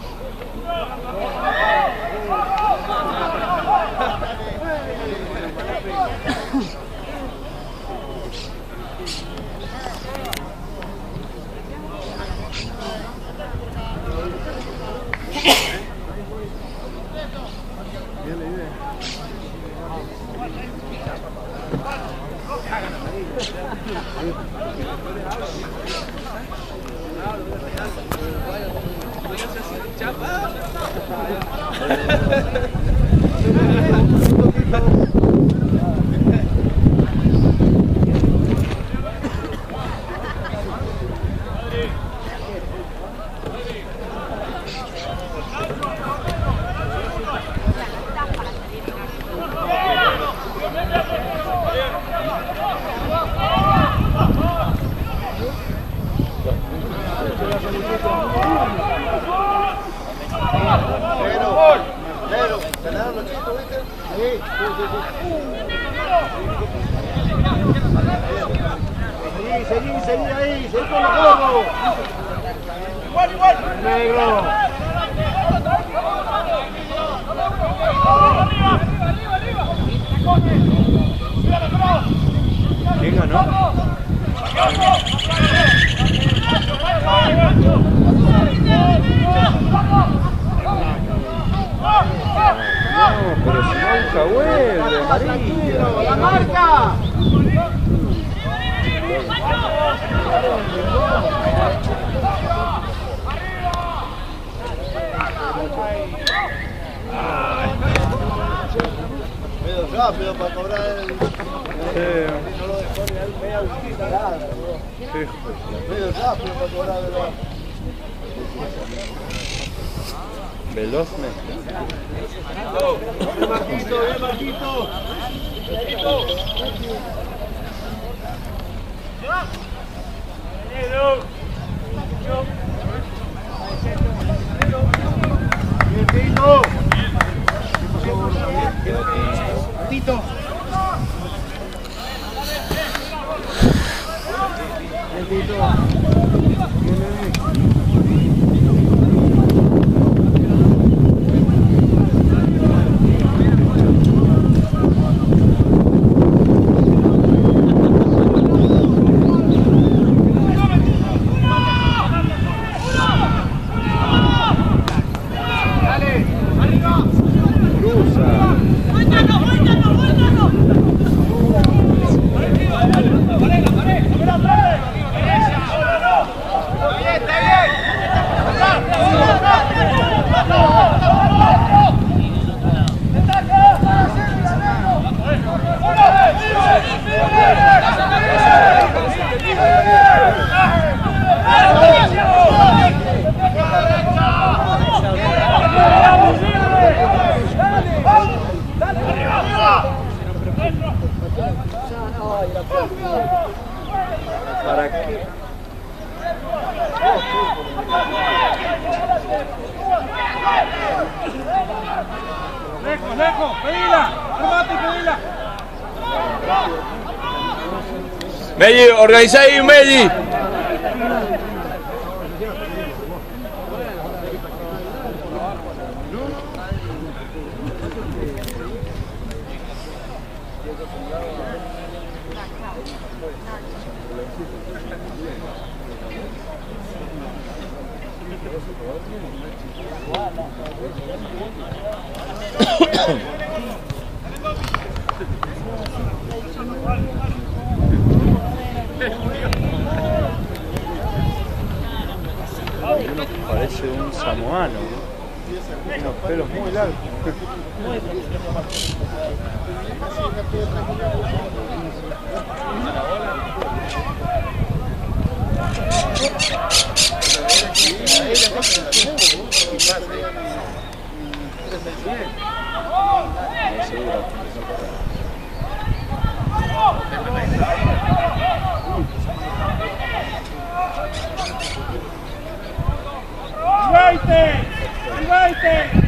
Seguí, seguí, seguí ahí, seguí con los juegos. Igual, igual. Negro. ¿Quién ganó? No, pero si nunca vuelve, amarillo. ¡La marca! Medio rápido para cobrar el... Sí. No lo dejó ni al medio autista, nada. Medio rápido para cobrar el... Velozmente. Bien, Marquito, bien, Marquito. Bien, Tito. Tito. Bien, Tito. ¿Para qué? Lejos, lejos, pedila, armate y pedila. Melli, organizá ahí, Melli. Parece un samoano, unos pelos muy largos. ¡Vite! ¡Vite!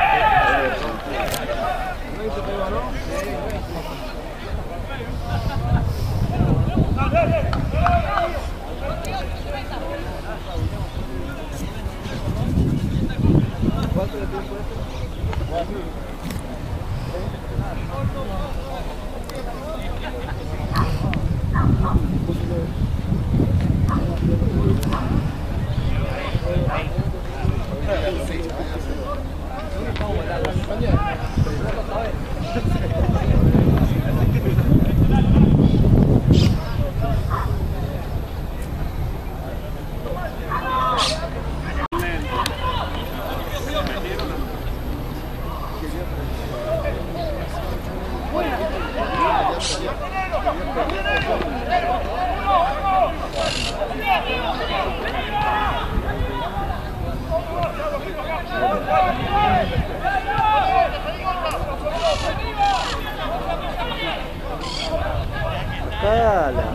Sacala.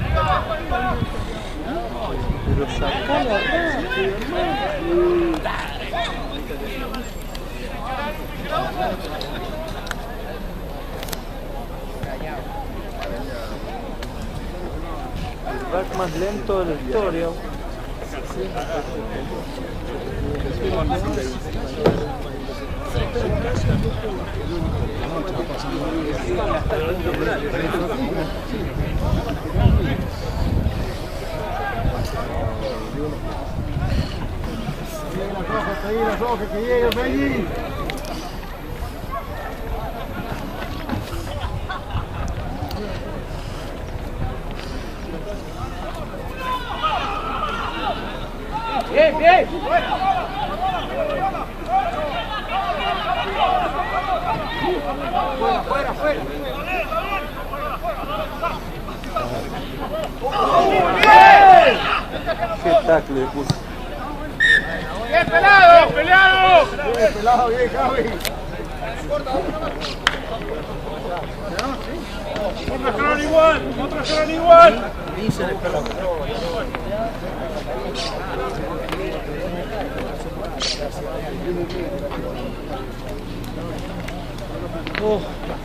Pero sacala rápido, hermano. El back más lento de la historia. Ahí las hojas, que lleguen, Benji. Bien, bien. Fuera, fuera, fuera. Qué tackle puso. ¡Bien pelado! ¡Bien peleado! Bien, pelado, bien, Javi. Otros quedaron igual, otros quedaron igual. Oh.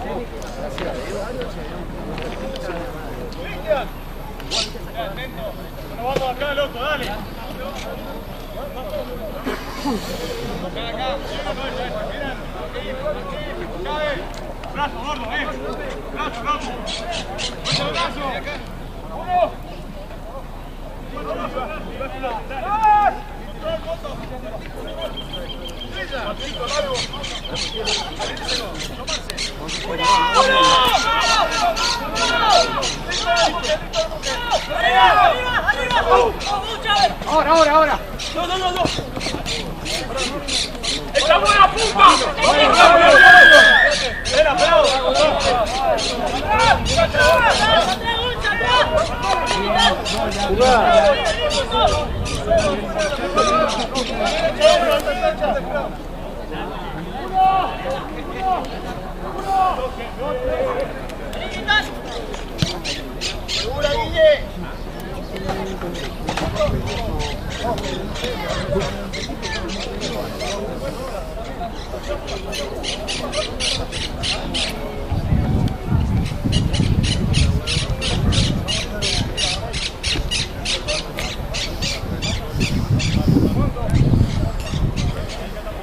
Bueno, vamos acá, loco, dale. Brazo, gordo, eh. Brazo, brazo. Brazo, brazo. Uno. Ahora, ahora, ahora. No, no, no, no. ¡Esta buena puta! Espera, bravo. ¡Segura, Guille!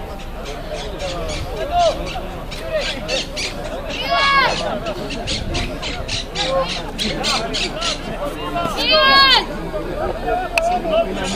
¡Viva!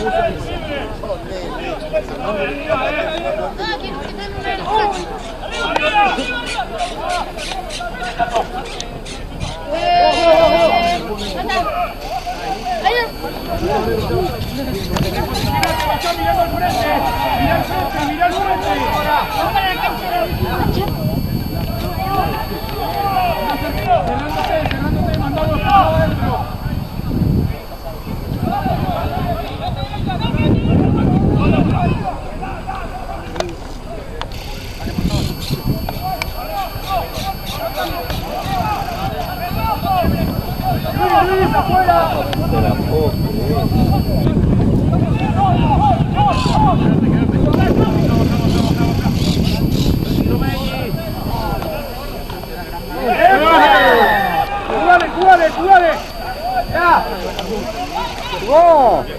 ¡Jugale, jugale, jugale! ¡Ya! ¡Jugó!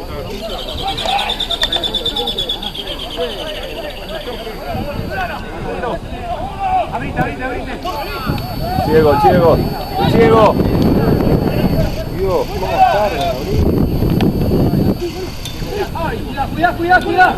Abrite, abrite, abrite. Ciego, ciego, ciego. Dios, ¿cómo está? Cuidado, cuidado, cuidado.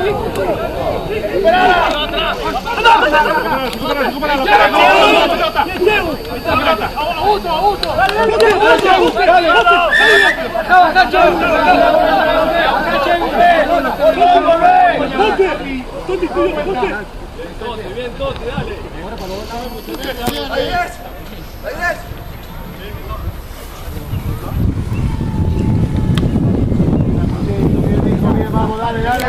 Bien, Totti, dale. Ahí es, ahí es. Vamos, dale, dale.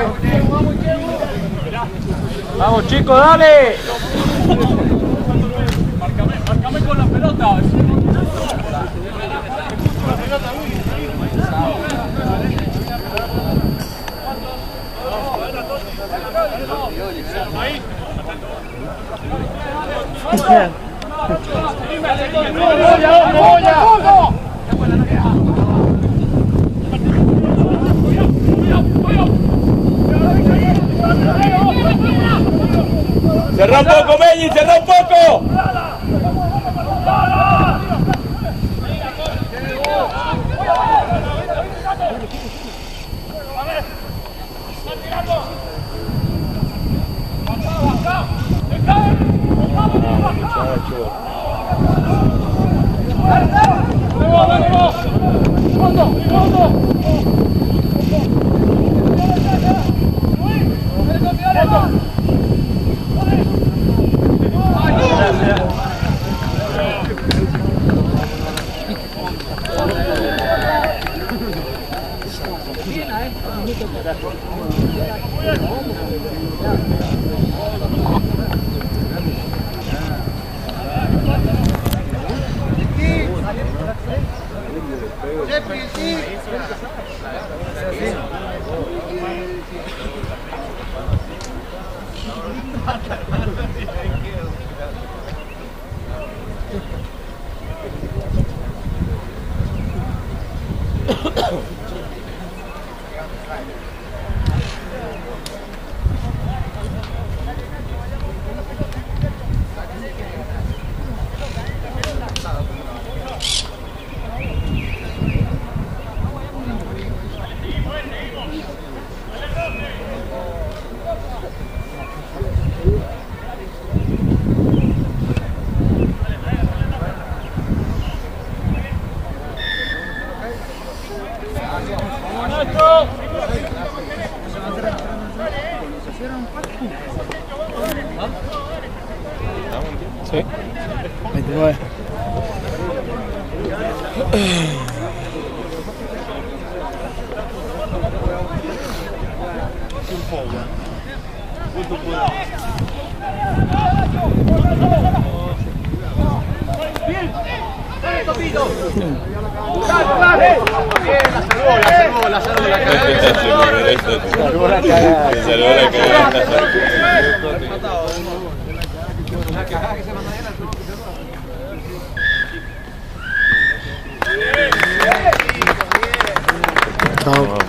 Vamos chicos, dale. Márcame, márcame con la pelota. Ahí. Cerrá un poco, Meñi, cerrá un poco. Sí. veintinueve. Bien, dale, Topito. Dale, dale. Bien, la salvó, la salvó, la salvó, la Salvó la cagada. Salvó la cagada. Chao.